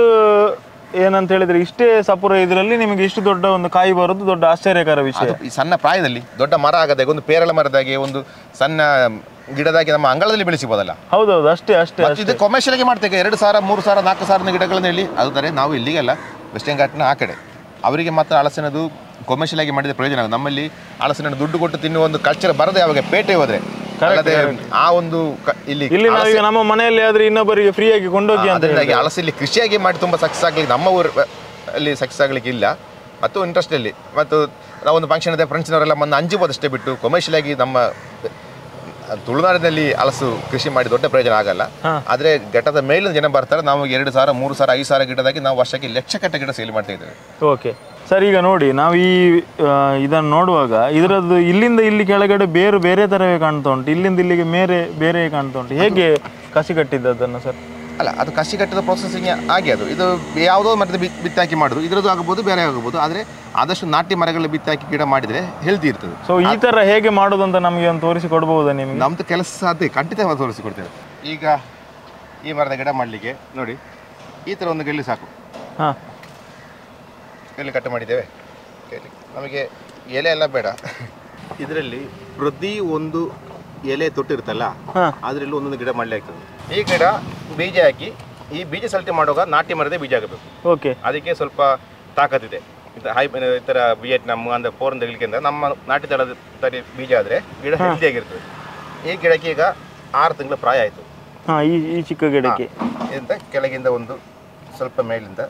ಏನಂತ ಹೇಳಿದ್ರೆ ಇಷ್ಟೇ ಸಪುರ ಇದರಲ್ಲಿ ನಿಮಗೆ ಇಷ್ಟು ದೊಡ್ಡ ಒಂದು ಕಾಯಿ ಬರೋದು ದೊಡ್ಡ ಆಶ್ಚರ್ಯಕರ ವಿಷಯ. ಈ ಸಣ್ಣ ಪ್ರಾಯದಲ್ಲಿ ದೊಡ್ಡ ಮರ ಆಗದಾಗೆ, ಒಂದು ಪೇರಳ ಮರದಾಗೆ, ಒಂದು ಸಣ್ಣ ಗಿಡದಾಗಿ ನಮ್ಮ ಅಂಗಳದಲ್ಲಿ ಬೆಳೆಸಿಬೋದಲ್ಲ. ಹೌದೌದು, ಅಷ್ಟೇ ಅಷ್ಟೇ. ಇದು ಕಮರ್ಷಿಯಲ್ ಆಗಿ ಮಾಡ್ತೇವೆ, ಎರಡು ಸಾವಿರ ಮೂರು ಸಾವಿರ ನಾಲ್ಕು ಸಾವಿರದ ಗಿಡಗಳನ್ನ ಹೇಳಿ ಅದುದರೆ ನಾವು ಇಲ್ಲಿಗೆಲ್ಲ ವೆಸ್ಟರ್ನ್ ಘಾಟ್ನ ಆ ಕಡೆ ಅವರಿಗೆ ಮಾತ್ರ ಹಲಸಿನದು ಕಮರ್ಷಿಯಲ್ ಆಗಿ ಮಾಡಿದ ಪ್ರಯೋಜನ. ನಮ್ಮಲ್ಲಿ ಹಲಸಿನ ದುಡ್ಡು ಕೊಟ್ಟು ತಿನ್ನುವ ಒಂದು ಕಲ್ಚರ್ ಬರದೆ ಯಾವಾಗ ಪೇಟೆ ಹೋದ್ರೆ ಅಲ್ಲದೆ ಆ ಒಂದು ಇಲ್ಲಿ ಇಲ್ಲಿ ನಾವೀಗ ನಮ್ಮ ಮನೆಯಲ್ಲಿ ಆದ್ರೆ ಇನ್ನೊಬ್ಬರಿಗೆ ಫ್ರೀ ಆಗಿ ಕೊಂಡೋಗಿ ಅದರಿಂದಾಗಿ ಹಲಸಲ್ಲಿ ಕೃಷಿಯಾಗಿ ಮಾಡಿ ತುಂಬ ಸಕ್ಸಸ್ ಆಗ್ಲಿಕ್ಕೆ ನಮ್ಮ ಊರು ಅಲ್ಲಿ ಸಕ್ಸಸ್ ಆಗ್ಲಿಕ್ಕೆ ಇಲ್ಲ. ಮತ್ತು ಇಂಟ್ರೆಸ್ಟಲ್ಲಿ ಮತ್ತು ನಾವೊಂದು ಫಂಕ್ಷನ್ ಇದೆ ಫ್ರೆಂಡ್ಸ್ನವರೆಲ್ಲ ಮೊನ್ನೆ ಅಂಜುಬೋದಷ್ಟೇ ಬಿಟ್ಟು ಕಮರ್ಷಿಯಲ್ ಆಗಿ ನಮ್ಮ ತುಳುನಾಡಿನಲ್ಲಿ ಹಲಸು ಕೃಷಿ ಮಾಡಿ ದೊಡ್ಡ ಪ್ರಯೋಜನ ಆಗಲ್ಲ. ಆದರೆ ಘಟ್ಟದ ಮೇಲಿನ ಜನ ಬರ್ತಾರೆ, ನಾವು ಎರಡು ಸಾವಿರ ಮೂರು ಸಾವಿರ ಐದು ಸಾವಿರ ಗಿಡದಾಗಿ ನಾವು ವರ್ಷಕ್ಕೆ ಲಕ್ಷಗಟ್ಟಲೆ ಗಿಡ ಸೇಲ್ ಮಾಡ್ತಾ ಇದ್ದೇವೆ. ಓಕೆ ಸರ್, ಈಗ ನೋಡಿ ನಾವು ಈ ಇದನ್ನು ನೋಡುವಾಗ ಇದರದ್ದು ಇಲ್ಲಿಂದ ಇಲ್ಲಿ ಕೆಳಗಡೆ ಬೇರೆ ಬೇರೆ ಥರವೇ ಕಾಣ್ತಾ ಉಂಟು, ಇಲ್ಲಿಂದ ಇಲ್ಲಿಗೆ ಬೇರೆ ಬೇರೆ ಕಾಣ್ತಾ ಉಂಟು. ಹೇಗೆ ಕಸಿ ಕಟ್ಟಿದ್ದದನ್ನು ಸರ್? ಅಲ್ಲ, ಅದು ಕಸಿ ಕಟ್ಟಿದ ಪ್ರೊಸೆಸಿಂಗ್ ಆಗಿ ಅದು ಇದು ಯಾವುದೋ ಮರದ ಬಿತ್ತಾಕಿ ಮಾಡೋದು, ಇದರದ್ದು ಆಗಬಹುದು ಬೇರೆ ಆಗಬಹುದು. ಆದರೆ ಆದಷ್ಟು ನಾಟಿ ಮರಗಳು ಬಿತ್ತಾಕಿ ಗಿಡ ಮಾಡಿದರೆ ಹೆಲ್ದಿ ಇರ್ತದೆ. ಸೊ ಈ ಥರ ಹೇಗೆ ಮಾಡೋದು ಅಂತ ನಮಗೆ ಒಂದು ತೋರಿಸಿ ಕೊಡ್ಬೋದಾ ನಿಮಗೆ? ನಮ್ಮದು ಕೆಲಸ ಸಾಧ್ಯ, ಖಂಡಿತ ತೋರಿಸಿ ಕೊಡ್ತೇವೆ. ಈಗ ಈ ಮರದ ಗಿಡ ಮಾಡಲಿಕ್ಕೆ ನೋಡಿ ಈ ಥರ ಒಂದು ಗೆಲ್ಲಿ ಸಾಕು. ಹಾಂ, ಗೆಲ್ಲಿ ಕಟ್ ಮಾಡಿದ್ದೇವೆ. ನಮಗೆ ಎಲೆ ಎಲ್ಲ ಬೇಡ, ಇದರಲ್ಲಿ ಪ್ರತಿ ಒಂದು ಎಲೆ ತೊಟ್ಟಿರುತ್ತಲ್ಲ ಅದರಲ್ಲಿ ಒಂದೊಂದು ಗಿಡ ಮಾಡಲಿ ಆಗ್ತದೆ. ಈ ಗಿಡ ಬೀಜ ಹಾಕಿ ಈ ಬೀಜ ಸಲ್ಟಿ ಮಾಡುವಾಗ ನಾಟಿ ಮರದೇ ಬೀಜ ಆಗಬೇಕು. ಓಕೆ, ಅದಕ್ಕೆ ಸ್ವಲ್ಪ ತಾಕತ್ತಿದೆ. ಹೈ ಈ ಥರ ವಿಯೆಟ್ನಾಮ್ ಅಂದರೆ ಫೋರನ್ ತೆಗಿಲಿಕ್ಕೆ ನಮ್ಮ ನಾಟಿ ತಳದ ತಳಿ ಬೀಜ ಆದರೆ ಗಿಡ ಹೆಲ್ದಿ ಆಗಿರ್ತದೆ. ಈ ಗಿಡಕ್ಕೆ ಈಗ ಆರು ತಿಂಗಳ ಪ್ರಾಯ ಆಯಿತು. ಹಾಂ, ಈ ಈ ಚಿಕ್ಕ ಗಿಡಕ್ಕೆ ಇಂದ ಕೆಳಗಿಂದ ಒಂದು ಸ್ವಲ್ಪ ಮೇಲಿಂದ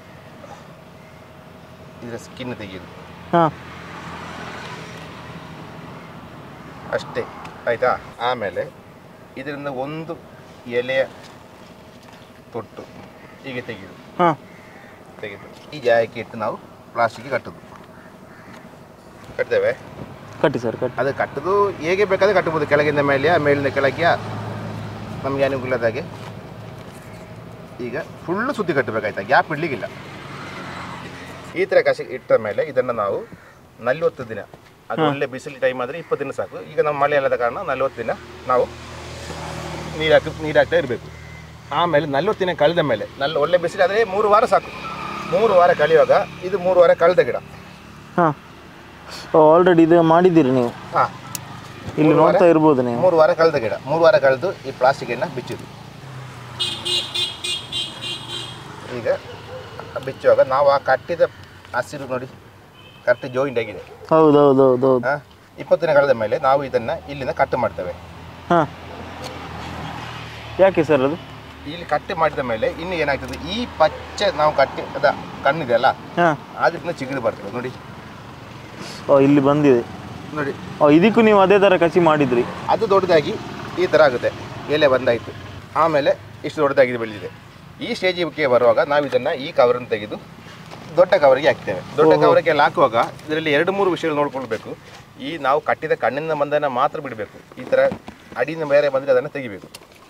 ಇದರ ಸ್ಕಿನ್ ತೆಗೆಯುದು. ಹಾಂ, ಅಷ್ಟೇ ಆಯಿತಾ. ಆಮೇಲೆ ಇದರಿಂದ ಒಂದು ಎಲೆಯ ತೊಟ್ಟು ಹೀಗೆ ತೆಗೆಯುದು. ಹಾಂ, ತೆಗೆದು ಈ ಜಾಗಕ್ಕೆ ಇಟ್ಟು ನಾವು ಪ್ಲಾಸ್ಟಿಕ್ಗೆ ಕಟ್ಟೋದು. ಕಟ್ತೇವೆ. ಕಟ್ಟಿ ಸರ್, ಕಟ್ಟಿ. ಅದು ಕಟ್ಟೋದು ಹೇಗೆ ಬೇಕಾದರೆ ಕಟ್ಟಬೋದು, ಕೆಳಗಿಂದ ಮೇಲೆ ಮೇಲಿಂದ ಕೆಳಗೆ ನಮಗೆ ಅನುಕೂಲದಾಗೆ. ಈಗ ಫುಲ್ಲು ಸುದ್ದಿ ಕಟ್ಟಬೇಕಾಯ್ತಾ, ಗ್ಯಾಪ್ ಇಡಲಿಕ್ಕಿಲ್ಲ. ಈ ಥರ ಕಸಿ ಇಟ್ಟ ಮೇಲೆ ಇದನ್ನು ನಾವು ನಲ್ವತ್ತು ದಿನ, ಅದು ಒಳ್ಳೆ ಬಿಸಿಲು ಟೈಮ್ ಆದರೆ ಇಪ್ಪತ್ತು ದಿನ ಸಾಕು. ಈಗ ನಮ್ಮ ಮಳೆ ಅಲ್ಲದ ಕಾರಣ ನಲ್ವತ್ತು ದಿನ ನಾವು ನೀರು ಹಾಕಿ ನೀರು ಹಾಕ್ತಾ ಇರಬೇಕು. ಆಮೇಲೆ ನಲ್ವತ್ತು ದಿನ ಕಳೆದ ಮೇಲೆ ನಲ್ಲ ಒಳ್ಳೆ ಬಿಸಿಲು ಆದರೆ ಮೂರು ವಾರ ಸಾಕು. ಮೂರು ವಾರ ಕಳೆಯುವಾಗ ಇದು ಮೂರು ವಾರ ಕಳೆದ ಗಿಡ. ಹಾಂ, ಆಲ್ರೆಡಿ ಇದು ಮಾಡಿದ್ದೀರಿ ನೀವು? ಹಾಂ, ಇಲ್ಲಿ ನೋಡ್ತಾ ಇರ್ಬೋದು ನೀವು. ಮೂರು ವಾರ ಕಳೆದ ಗಿಡ, ಮೂರು ವಾರ ಕಳೆದು ಈ ಪ್ಲಾಸ್ಟಿಕನ್ನು ಬಿಚ್ಚಿದ್ದು. ಈಗ ಬಿಚ್ಚುವಾಗ ನಾವು ಆ ಕಟ್ಟಿದ ಹಸಿರು ನೋಡಿ ಕರೆಕ್ಟ್ ಜಾಯಿಂಟ್ ಆಗಿದೆ. ಹೌದು ಹೌದು ಹೌದು ಹೌದು. ಹಾಂ, ಇಪ್ಪತ್ತು ದಿನ ಕಳೆದ ಮೇಲೆ ನಾವು ಇದನ್ನು ಇಲ್ಲಿಂದ ಕಟ್ ಮಾಡ್ತೇವೆ. ಹಾಂ, ಯಾಕೆ ಸರ್ ಅದು? ಇಲ್ಲಿ ಕಟ್ ಮಾಡಿದ ಮೇಲೆ ಇನ್ನು ಏನಾಗ್ತದೆ, ಈ ಪಚ್ಚೆ ನಾವು ಕಟ್ಟಿ ಅದ ಕಣ್ಣಿದೆ ಅಲ್ಲ, ಹಾಂ, ಅದರಿಂದ ಚಿಗುರು ಬರ್ತದೆ ನೋಡಿ. ಓ, ಇಲ್ಲಿ ಬಂದಿದೆ ನೋಡಿ. ಓ, ಇದಕ್ಕೂ ನೀವು ಅದೇ ಥರ ಕಸಿ ಮಾಡಿದ್ರಿ? ಅದು ದೊಡ್ಡದಾಗಿ ಈ ಥರ ಆಗುತ್ತೆ, ಎಲೆ ಬಂದಾಯಿತು. ಆಮೇಲೆ ಇಷ್ಟು ದೊಡ್ಡದಾಗಿ ಬೆಳೆದಿದೆ. ಈ ಸ್ಟೇಜಿಗೆ ಬರುವಾಗ ನಾವು ಇದನ್ನು ಈ ಕವರನ್ನು ತೆಗೆದು ದೊಡ್ಡ ಕವರಿಗೆ ಹಾಕ್ತೇವೆ. ದೊಡ್ಡ ಕವರಿಗೆ ಎಲ್ಲ ಹಾಕುವಾಗ ಇದರಲ್ಲಿ ಎರಡು ಮೂರು ವಿಷಯಗಳು ನೋಡ್ಕೊಳ್ಬೇಕು. ಈ ನಾವು ಕಟ್ಟಿದ ಕಣ್ಣಿನ ಬಂದನ್ನು ಮಾತ್ರ ಬಿಡಬೇಕು. ಈ ಥರ ಅಡಿಯಿಂದ ಬೇರೆ ಬಂದರೆ ಅದನ್ನು ತೆಗಿಬೇಕು.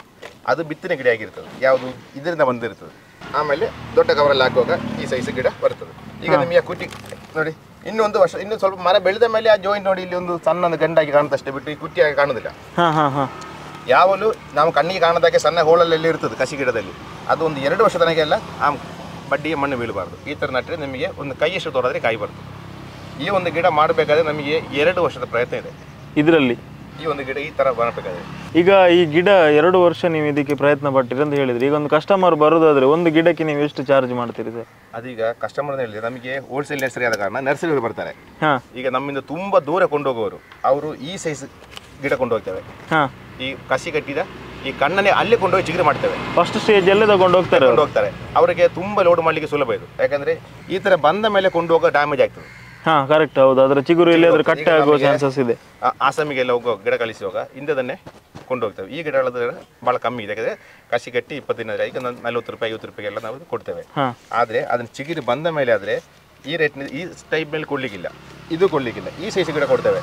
ಅದು ಬಿತ್ತನೆ ಗಿಡ ಆಗಿರ್ತದೆ, ಯಾವುದು ಇದರಿಂದ ಬಂದಿರ್ತದೆ. ಆಮೇಲೆ ದೊಡ್ಡ ಕವರಲ್ಲಿ ಹಾಕುವಾಗ ಈ ಸೈಜ್ ಗಿಡ ಬರ್ತದೆ. ಈಗ ನಿಮಗೆ ಕುಟಿ ನೋಡಿ, ಇನ್ನೊಂದು ವರ್ಷ ಇನ್ನು ಸ್ವಲ್ಪ ಮರ ಬೆಳೆದ ಮೇಲೆ ಆ ಜಾಯಿಂಟ್ ನೋಡಿ ಇಲ್ಲಿ ಒಂದು ಸಣ್ಣ ಗಂಡಾಗಿ ಕಾಣುತ್ತಷ್ಟೇ ಬಿಟ್ಟು ಈ ಕುಟ್ಟಿಯಾಗಿ ಕಾಣುವುದಿಲ್ಲ. ಹಾಂ ಹಾಂ ಹಾಂ, ಯಾವಲು ನಾವು ಕಣ್ಣಿಗೆ ಕಾಣದಾಗೆ ಸಣ್ಣ ಹೋಳಲ್ಲೆಲ್ಲ ಇರ್ತದೆ ಕಸಿ ಗಿಡದಲ್ಲಿ. ಅದು ಒಂದು ಎರಡು ವರ್ಷ ತನಗೆಲ್ಲ ಆ ಬಡ್ಡಿಗೆ ಮಣ್ಣು ಬೀಳಬಾರ್ದು. ಈ ಥರ ನಟ್ಟರೆ ನಿಮಗೆ ಒಂದು ಕೈಯಷ್ಟು ತೋರಿದ್ರೆ ಕಾಯಿ ಬರ್ತದೆ. ಈ ಒಂದು ಗಿಡ ಮಾಡಬೇಕಾದ್ರೆ ನಮಗೆ ಎರಡು ವರ್ಷದ ಪ್ರಯತ್ನ ಇದೆ ಇದರಲ್ಲಿ. ಈ ಒಂದು ಗಿಡ ಈ ಥರ ಬರಬೇಕಾದ್ರೆ ಈಗ ಈ ಗಿಡ ಎರಡು ವರ್ಷ ನೀವು ಇದಕ್ಕೆ ಪ್ರಯತ್ನ ಪಟ್ಟಿರಿ ಅಂತ ಹೇಳಿದ್ರಿ. ಈಗ ಒಂದು ಕಸ್ಟಮರ್ ಬರೋದಾದ್ರೆ ಒಂದು ಗಿಡಕ್ಕೆ ನೀವು ಎಷ್ಟು ಚಾರ್ಜ್ ಮಾಡ್ತೀರಿ ಸರ್? ಅದೀಗ ಕಸ್ಟಮರ್ ಹೇಳಿದ್ರೆ ನಮಗೆ ಹೋಲ್ಸೇಲ್ ನರ್ಸರಿ ಆದ ಕಾರಣ ನರ್ಸರಿಗಳು ಬರ್ತಾರೆ. ಹಾಂ, ಈಗ ನಮ್ಮಿಂದ ತುಂಬ ದೂರ ಕೊಂಡೋಗೋರು ಅವರು ಈ ಸೈಜ್ ಗಿಡ ಕೊಂಡೋಗ್ತೇವೆ. ಹಾಂ, ಈ ಕಸಿ ಕಟ್ಟಿದ ಈ ಕಣ್ಣನ್ನೇ ಅಲ್ಲೇ ಕೊಂಡೋಗಿ ಚಿಗುರು ಮಾಡ್ತೇವೆ. ಫಸ್ಟ್ ಸ್ಟೇಜ್ ಅಲ್ಲೇ ತಗೊಂಡು ಹೋಗ್ತಾರೆ ಹೋಗ್ತಾರೆ ಅವರಿಗೆ ತುಂಬ ಲೋಡ್ ಮಾಡಲಿಕ್ಕೆ ಸುಲಭ ಇದು. ಯಾಕಂದರೆ ಈ ಥರ ಬಂದ ಮೇಲೆ ಕೊಂಡು ಹೋಗೋ ಡ್ಯಾಮೇಜ್ ಆಗ್ತದೆ. ಹಾಂ, ಕರೆಕ್ಟ್. ಹೌದು, ಅದರ ಚಿಗುರು ಇಲ್ಲಿ ಅದ್ರ ಕಟ್ಟೆ ಆಗುವ ಚಾನ್ಸಸ್ ಇದೆ. ಆಸಾಮಿಗೆಲ್ಲ ಹೋಗೋ ಗಿಡ ಕಳಿಸುವಾಗ ಇಂಥದನ್ನೇ ಕೊಂಡು ಹೋಗ್ತೇವೆ. ಈ ಗಿಡಗಳದ್ದು ಭಾಳ ಕಮ್ಮಿ ಇದೆ. ಯಾಕಂದರೆ ಕಸಿ ಕಟ್ಟಿ ಇಪ್ಪತ್ತು ದಿನ ಈಗ ನಲ್ವತ್ತು ರೂಪಾಯಿ ಐವತ್ತು ರೂಪಾಯಿಗೆಲ್ಲ ನಾವು ಕೊಡ್ತೇವೆ. ಆದರೆ ಅದನ್ನು ಚಿಗುರು ಬಂದ ಮೇಲೆ ಆದರೆ ಈ ರೇಟ್ ಈ ಟೈಪ್ ಮೇಲೆ ಕೊಡ್ಲಿಕ್ಕಿಲ್ಲ, ಇದು ಕೊಡ್ಲಿಕ್ಕಿಲ್ಲ. ಈ ಸೈಜ್ ಗಿಡ ಕೊಡ್ತೇವೆ.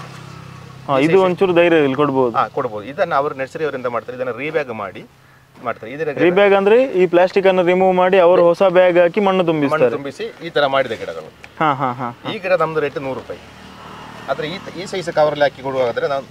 ಇದು ಒಂಚೂರು ಧೈರ್ಯ ಇಲ್ಲಿ ಕೊಡ್ಬೋದು. ಹಾಂ, ಕೊಡ್ಬೋದು. ಇದನ್ನು ಅವರು ನರ್ಸರಿ ಅವರಿಂದ ಮಾಡ್ತಾರೆ. ಇದನ್ನು ರೀಬ್ಯಾಗ್ ಮಾಡಿ ಮಾಡ್ತಾರೆ. ಇದರ ರೀಬ್ಯಾಗ್ ಅಂದ್ರೆ ಈ ಪ್ಲಾಸ್ಟಿಕ್ ಅನ್ನು ರಿಮೂವ್ ಮಾಡಿ ಅವರು ಹೊಸ ಬ್ಯಾಗ್ ಹಾಕಿ ಮಣ್ಣು ತುಂಬಿಸ್ತಾರೆ. ತುಂಬಿಸಿ ಈ ತರ ಮಾಡಿದ ಗಿಡಗಳು. ಹಾ ಹಾ ಹಾ. ಈ ಗಿಡ ನಮ್ದು ರೇಟ್ ನೂರು ರೂಪಾಯಿ. ಆದ್ರೆ ಈ ಈ ಸೈಜ್ ಕವರಲ್ಲಿ ಹಾಕಿ ಕೊಡುವಾದ್ರೆ ನಾವು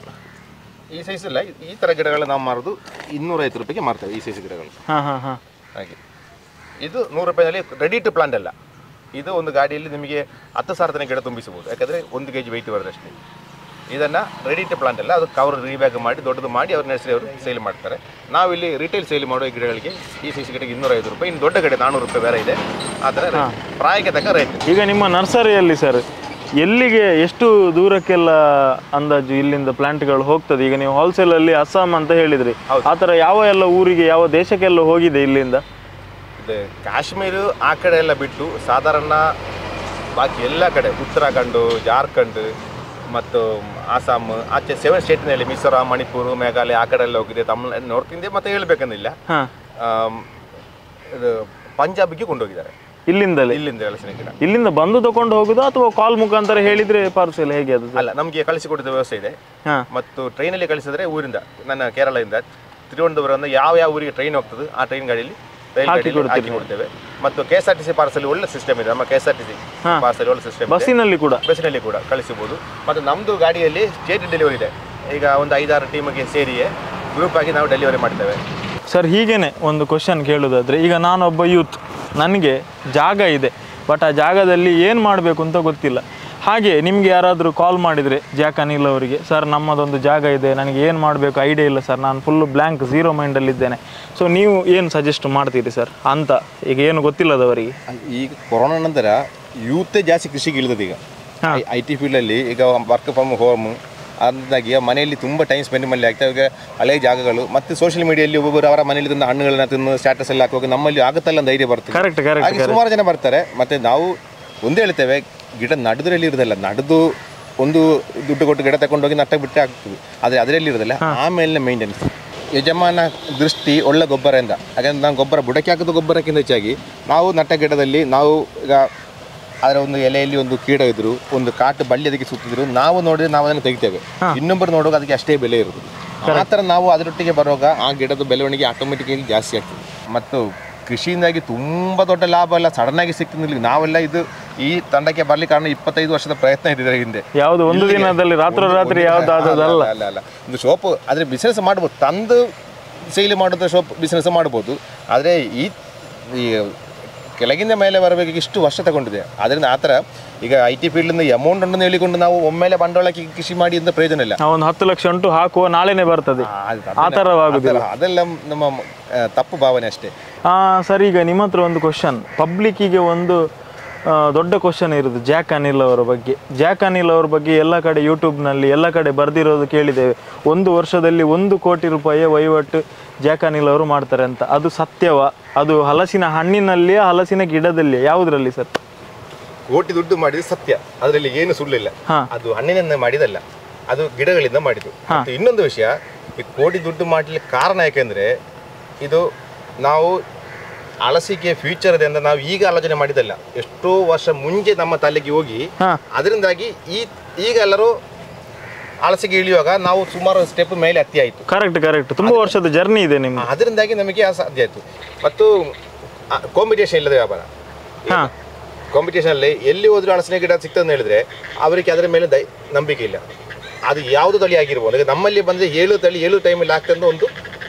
ಈ ಸೈಜ್ ಇಲ್ಲ, ಈ ತರ ಗಿಡಗಳು ನಾವು ಮಾರೋದು ಇನ್ನೂರೈವತ್ತು ರೂಪಾಯಿಗೆ ಮಾರ್ತೇವೆ. ಈ ಸೈಜ್ ಗಿಡಗಳು ಹಾ ಹಾ ಹಾ ಹಾಗೆ. ಇದು ನೂರು ರೂಪಾಯಿನಲ್ಲಿ ರೆಡಿ ಟು ಪ್ಲಾಂಟ್ ಅಲ್ಲ. ಇದು ಒಂದು ಗಾಡಿಯಲ್ಲಿ ನಿಮಗೆ ಹತ್ತು ಸಾವಿರ ತನಕ ಗಿಡ ತುಂಬಿಸಬಹುದು. ಯಾಕಂದ್ರೆ ಒಂದು ಕೆಜಿ ವೆಯ್ಟ್ ಬರೋದಷ್ಟೇ. ಇದನ್ನು ರೆಡಿ ಟು ಪ್ಲಾಂಟ್ ಅಲ್ಲ, ಅದು ಕವರ್ ರೀಬ್ಯಾಗ್ ಮಾಡಿ ದೊಡ್ಡದು ಮಾಡಿ ಅವ್ರು ನರ್ಸರಿ ಅವರು ಸೇಲ್ ಮಾಡ್ತಾರೆ. ನಾವಿಲ್ಲಿ ರಿಟೇಲ್ ಸೇಲ್ ಮಾಡೋ ಗಿಡಗಳಿಗೆ ಈ ಸಿ ಸಿ ಗಿಡಕ್ಕೆ ಇನ್ನೂರೈವತ್ತು ರೂಪಾಯಿ, ಇನ್ನು ದೊಡ್ಡ ಗಿಡ ನಾನ್ನೂರು ರೂಪಾಯಿ ಬೇರೆ ಇದೆ. ಆ ಥರ ಪ್ರಾಯಕ್ಕೆ ತಕ್ಕ ರೇಟ್. ಈಗ ನಿಮ್ಮ ನರ್ಸರಿಯಲ್ಲಿ ಸರ್ ಎಲ್ಲಿಗೆ ಎಷ್ಟು ದೂರಕ್ಕೆಲ್ಲ ಅಂದಾಜು ಇಲ್ಲಿಂದ ಪ್ಲಾಂಟ್ಗಳು ಹೋಗ್ತದೆ? ಈಗ ನೀವು ಹೋಲ್ಸೇಲಲ್ಲಿ ಅಸ್ಸಾಂ ಅಂತ ಹೇಳಿದ್ರಿ, ಆ ಥರ ಯಾವ ಎಲ್ಲ ಊರಿಗೆ ಯಾವ ದೇಶಕ್ಕೆಲ್ಲ ಹೋಗಿದೆ ಇಲ್ಲಿಂದ? ಇದು ಕಾಶ್ಮೀರ ಆ ಕಡೆ ಎಲ್ಲ ಬಿಟ್ಟು ಸಾಧಾರಣ ಬಾಕಿ ಎಲ್ಲ ಕಡೆ ಉತ್ತರಾಖಂಡ್, ಜಾರ್ಖಂಡ್ ಮತ್ತು ಆಸಾಮ್ ಆಚೆ ಸೆವೆನ್ ಸ್ಟೇಟ್ನಲ್ಲಿ ಮಿಜೋರಾಂ, ಮಣಿಪುರ, ಮೇಘಾಲಯ ಆ ಕಡೆ ಎಲ್ಲ ಹೋಗಿದೆ. ತಮಿಳ್ನಾಡು ನಾರ್ತ್ ಇಂಡಿಯಾ ಮತ್ತೆ ಹೇಳ್ಬೇಕಂದಿಲ್ಲ, ಇದು ಪಂಜಾಬ್ಗೆ ಕೊಂಡೋಗಿದ್ದಾರೆ ಇಲ್ಲಿಂದಲೇ. ಇಲ್ಲಿಂದ ಹಲಸಿನ ಗಿಡ ಇಲ್ಲಿಂದ ಬಂದು ತಗೊಂಡು ಹೋಗುದು ಅಥವಾ ಕಾಲ್ ಮುಖಾಂತರ ಹೇಳಿದ್ರೆ ಪಾರ್ಸೆಲ್ ಹೇಗೆ? ಅದು ಅಲ್ಲ, ನಮಗೆ ಕಳಿಸಿಕೊಟ್ಟಿದ್ದ ವ್ಯವಸ್ಥೆ ಇದೆ. ಮತ್ತು ಟ್ರೈನಲ್ಲಿ ಕಳಿಸಿದ್ರೆ ಊರಿಂದ, ನನ್ನ ಕೇರಳದಿಂದ ತಿರುವನಂತಪುರದಿಂದ ಯಾವ ಯಾವ ಊರಿಗೆ ಟ್ರೈನ್ ಹೋಗ್ತದೆ ಆ ಟ್ರೈನ್ ಗಾಡಿಯಲ್ಲಿ ರೈಲ್ ಗಾಡಿಯಲ್ಲಿ ಹಾಕಿ ಕೊಡ್ತೇವೆ. ಮತ್ತು K S R T C parcel ಒಳ್ಳೆ ಸಿಸ್ಟಮ್ ಇದೆ. ನಮ್ಮ K S R T C parcel ಒಳ್ಳೆ ಸಿಸ್ಟಮ್, ಬಸ್ಸಿನಲ್ಲಿ ಕೂಡ ಬಸ್ಸಿನಲ್ಲಿ ಕೂಡ ಕಳಿಸಬಹುದು. ಮತ್ತು ನಮ್ಮದು ಗಾಡಿಯಲ್ಲಿ ಸ್ಟೇಟ್ ಡೆಲಿವರಿ ಇದೆ. ಈಗ ಒಂದು ಐದಾರು ಟೀಮಿಗೆ ಸೇರಿಯೇ ಗ್ರೂಪ್ ಆಗಿ ನಾವು ಡೆಲಿವರಿ ಮಾಡ್ತೇವೆ. ಸರ್ ಹೀಗೇನೆ ಒಂದು ಕ್ವಶನ್ ಕೇಳೋದಾದರೆ, ಈಗ ನಾನೊಬ್ಬ ಯೂತ್, ನನಗೆ ಜಾಗ ಇದೆ ಬಟ್ ಆ ಜಾಗದಲ್ಲಿ ಏನು ಮಾಡಬೇಕು ಅಂತ ಗೊತ್ತಿಲ್ಲ. ಹಾಗೆ ನಿಮಗೆ ಯಾರಾದರೂ ಕಾಲ್ ಮಾಡಿದರೆ ಜಾಕ್ ಅನಿಲ್ ಅವರಿಗೆ, ಸರ್ ನಮ್ಮದೊಂದು ಜಾಗ ಇದೆ, ನನಗೆ ಏನು ಮಾಡಬೇಕು ಐಡಿಯಾ ಇಲ್ಲ ಸರ್, ನಾನು ಫುಲ್ಲು ಬ್ಲ್ಯಾಂಕ್ ಝೀರೋ ಮೈಂಡಲ್ಲಿದ್ದೇನೆ, ಸೊ ನೀವು ಏನು ಸಜೆಸ್ಟ್ ಮಾಡ್ತೀರಿ ಸರ್ ಅಂತ, ಈಗ ಏನು ಗೊತ್ತಿಲ್ಲದವರಿಗೆ? ಈಗ ಕೊರೋನಾ ನಂತರ ಯೂತೇ ಜಾಸ್ತಿ ಕೃಷಿಗೆ ಇಳಿದದ. ಈಗ ಐ ಟಿ ಫೀಲ್ಡಲ್ಲಿ ಈಗ ವರ್ಕ್ ಫ್ರಮ್ ಹೋಮ್ ಅಂದಾಗಿ ಮನೆಯಲ್ಲಿ ತುಂಬ ಟೈಮ್ ಸ್ಪೆಂಡ್ ಮಾಡಲಿ ಆಗ್ತವೆ. ಈಗ ಹಳೆ ಜಾಗಗಳು ಮತ್ತು ಸೋಷಿಯಲ್ ಮೀಡಿಯಲ್ಲಿ ಒಬ್ಬೊಬ್ಬರು ಅವರ ಮನೆಯಲ್ಲಿ ತಂದು ಹಣ್ಣುಗಳನ್ನ ತಿನ್ನು ಸ್ಟ್ಯಾಟಸ್ ಎಲ್ಲ ಹಾಕುವಾಗ ನಮ್ಮಲ್ಲಿ ಆಗುತ್ತಲ್ಲ ಒಂದು ಧೈರ್ಯ ಬರ್ತದೆ. Correct correct. ಹಾಗೆ ಸುಮಾರು ಜನ ಬರ್ತಾರೆ. ಮತ್ತು ನಾವು ಒಂದೇ ಹೇಳ್ತೇವೆ, ಗಿಡ ನಡೆದ್ರಲ್ಲಿ ಇರೋದಲ್ಲ, ನಡೆದು ಒಂದು ದುಡ್ಡು ಕೊಟ್ಟು ಗಿಡ ತಗೊಂಡೋಗಿ ನಟ್ಟ ಬಿಟ್ಟರೆ ಆಗ್ತದೆ, ಆದರೆ ಅದರಲ್ಲಿ ಇರೋದಿಲ್ಲ. ಆಮೇಲೆ ಮೇಂಟೆನೆನ್ಸ್, ಯಜಮಾನ ದೃಷ್ಟಿ ಒಳ್ಳೆ ಗೊಬ್ಬರದಿಂದ. ಯಾಕಂದ್ರೆ ನಾವು ಗೊಬ್ಬರ ಬುಡಕ್ಕೆ ಹಾಕೋದು ಗೊಬ್ಬರಕ್ಕಿಂತ ಹೆಚ್ಚಾಗಿ ನಾವು ನಟ್ಟ ಗಿಡದಲ್ಲಿ ನಾವು ಈಗ ಅದರ ಒಂದು ಎಲೆಯಲ್ಲಿ ಒಂದು ಕೀಟ ಇದ್ರು, ಒಂದು ಕಾಟು ಬಳ್ಳಿ ಅದಕ್ಕೆ ಸುತ್ತಿದ್ರು, ನಾವು ನೋಡಿದ್ರೆ ನಾವು ಅದನ್ನು ತೆಗಿತೇವೆ, ಇನ್ನೊಬ್ಬರು ನೋಡುವಾಗ ಅದಕ್ಕೆ ಅಷ್ಟೇ ಬೆಲೆ ಇರೋದು. ಆ ಥರ ನಾವು ಅದರೊಟ್ಟಿಗೆ ಬರುವಾಗ ಆ ಗಿಡದ ಬೆಳವಣಿಗೆ ಆಟೋಮೆಟಿಕಲಿ ಜಾಸ್ತಿ ಆಗ್ತದೆ. ಮತ್ತು ಕೃಷಿಯಿಂದಾಗಿ ತುಂಬ ದೊಡ್ಡ ಲಾಭ ಎಲ್ಲ ಸಡನ್ನಾಗಿ ಸಿಗ್ತದೆ. ನಾವೆಲ್ಲ ಇದು ಈ ತಂಡಕ್ಕೆ ಬರ್ಲಿಕ್ಕೆ ಕಾರಣ ಇಪ್ಪತ್ತೈದು ವರ್ಷದ ಪ್ರಯತ್ನ ಇದ್ದಿದೆ ಹಿಂದೆ. ಯಾವುದು ಒಂದು ದಿನದಲ್ಲಿ ರಾತ್ರಿ ರಾತ್ರಿ ಯಾವ್ದು ಅಲ್ಲ ಅಲ್ಲ ಅಲ್ಲ ಒಂದು ಶೋಪ್ ಆದರೆ ಬಿಸ್ನೆಸ್ ಮಾಡ್ಬೋದು, ತಂದು ಸೇಲ್ ಮಾಡೋದು ಶೋಪ್ ಬಿಸ್ನೆಸ್ ಮಾಡ್ಬೋದು. ಆದರೆ ಈ ಕೆಳಗಿಂದ ಮೇಲೆ ಬರಬೇಕು ಇಷ್ಟು ವರ್ಷ ತಗೊಂಡಿದೆ. ಅದರಿಂದ ಆ ಥರ ಈಗ ಐ ಟಿ ಫೀಲ್ಡಿಂದ ಅಮೌಂಟ್ ಉಂಟು ಹೇಳಿಕೊಂಡು ನಾವು ಒಮ್ಮೆಲೆ ಬಂಡವಾಳಕ್ಕೆ ಕೃಷಿ ಮಾಡಿ ಅಂತ ಪ್ರಯೋಜನ ಇಲ್ಲ. ಒಂದು ಹತ್ತು ಲಕ್ಷ ಉಂಟು ಹಾಕುವ ನಾಳೆನೇ ಬರ್ತದೆ, ಆ ಥರವಾಗುದಿಲ್ಲ. ಅದೆಲ್ಲ ನಮ್ಮ ತಪ್ಪು ಭಾವನೆ ಅಷ್ಟೇ. ಸರ್ ಈಗ ನಿಮ್ಮ ಹತ್ರ ಒಂದು ಕ್ವಶನ್, ಪಬ್ಲಿಕ್ಕಿಗೆ ಒಂದು ದೊಡ್ಡ ಕ್ವಶನ್ ಇರೋದು ಜಾಕ್ ಅನಿಲ್ ಅವರ ಬಗ್ಗೆ. ಜಾಕ್ ಅನಿಲ್ ಅವರ ಬಗ್ಗೆ ಎಲ್ಲ ಕಡೆ ಯೂಟ್ಯೂಬ್ನಲ್ಲಿ ಎಲ್ಲ ಕಡೆ ಬರೆದಿರೋದು ಕೇಳಿದ್ದೇವೆ. ಒಂದು ವರ್ಷದಲ್ಲಿ ಒಂದು ಕೋಟಿ ರೂಪಾಯಿಯ ವಹಿವಾಟು ಜಾಕ್ ಅನಿಲ್ ಅವರು ಮಾಡ್ತಾರೆ ಅಂತ. ಅದು ಸತ್ಯವ? ಅದು ಹಲಸಿನ ಹಣ್ಣಿನಲ್ಲಿಯೇ ಹಲಸಿನ ಗಿಡದಲ್ಲಿ ಯಾವುದರಲ್ಲಿ ಸರ್? ಕೋಟಿ ದುಡ್ಡು ಮಾಡಿದ್ರೆ ಸತ್ಯ, ಅದರಲ್ಲಿ ಏನು ಸುಳ್ಳಿಲ್ಲ. ಅದು ಹಣ್ಣಿನಿಂದ ಮಾಡಿದಲ್ಲ, ಅದು ಗಿಡಗಳಿಂದ ಮಾಡಿದ್ದು. ಇನ್ನೊಂದು ವಿಷಯ, ಈ ಕೋಟಿ ದುಡ್ಡು ಮಾಡಲಿಕ್ಕೆ ಕಾರಣ ಯಾಕೆಂದ್ರೆ ಇದು ನಾವು ಹಲಸಿಗೆ ಫ್ಯೂಚರ್ ಇದೆ ಅಂತ ನಾವು ಈಗ ಆಲೋಚನೆ ಮಾಡಿದಲ್ಲ, ಎಷ್ಟೋ ವರ್ಷ ಮುಂಚೆ ನಮ್ಮ ತಲೆಗೆ ಹೋಗಿ ಅದರಿಂದಾಗಿ ಈ ಈಗ ಎಲ್ಲರೂ ಹಲಸಿಗೆ ಇಳಿಯುವಾಗ ನಾವು ಸುಮಾರು ಸ್ಟೆಪ್ ಮೇಲೆ ಹತ್ತಿ ಆಯಿತು. Correct correct. ತುಂಬಾ ವರ್ಷದ ಜರ್ನಿ ಇದೆ ನಿಮ್ಗೆ, ಅದರಿಂದಾಗಿ ನಮಗೆ ಸಾಧ್ಯ ಆಯಿತು. ಮತ್ತು ಕಾಂಪಿಟೇಷನ್ ಇಲ್ಲದ ವ್ಯಾಪಾರ. ಕಾಂಪಿಟೇಷನ್ ಅಲ್ಲಿ ಎಲ್ಲಿ ಹೋದ್ರೂ ಹಲಸಿನ ಗಿಡ ಸಿಗ್ತದೆ ಹೇಳಿದ್ರೆ ಅವರಿಗೆ ಅದರ ಮೇಲೆ ದೈ ನಂಬಿಕೆ ಇಲ್ಲ. ಅದು ಯಾವುದು ತಳಿ ಆಗಿರ್ಬೋದು, ಈಗ ನಮ್ಮಲ್ಲಿ ಬಂದರೆ ಏಳು ತಳಿ ಏಳು ಟೈಮಲ್ಲಿ ಆಗ್ತದೆ ಒಂದು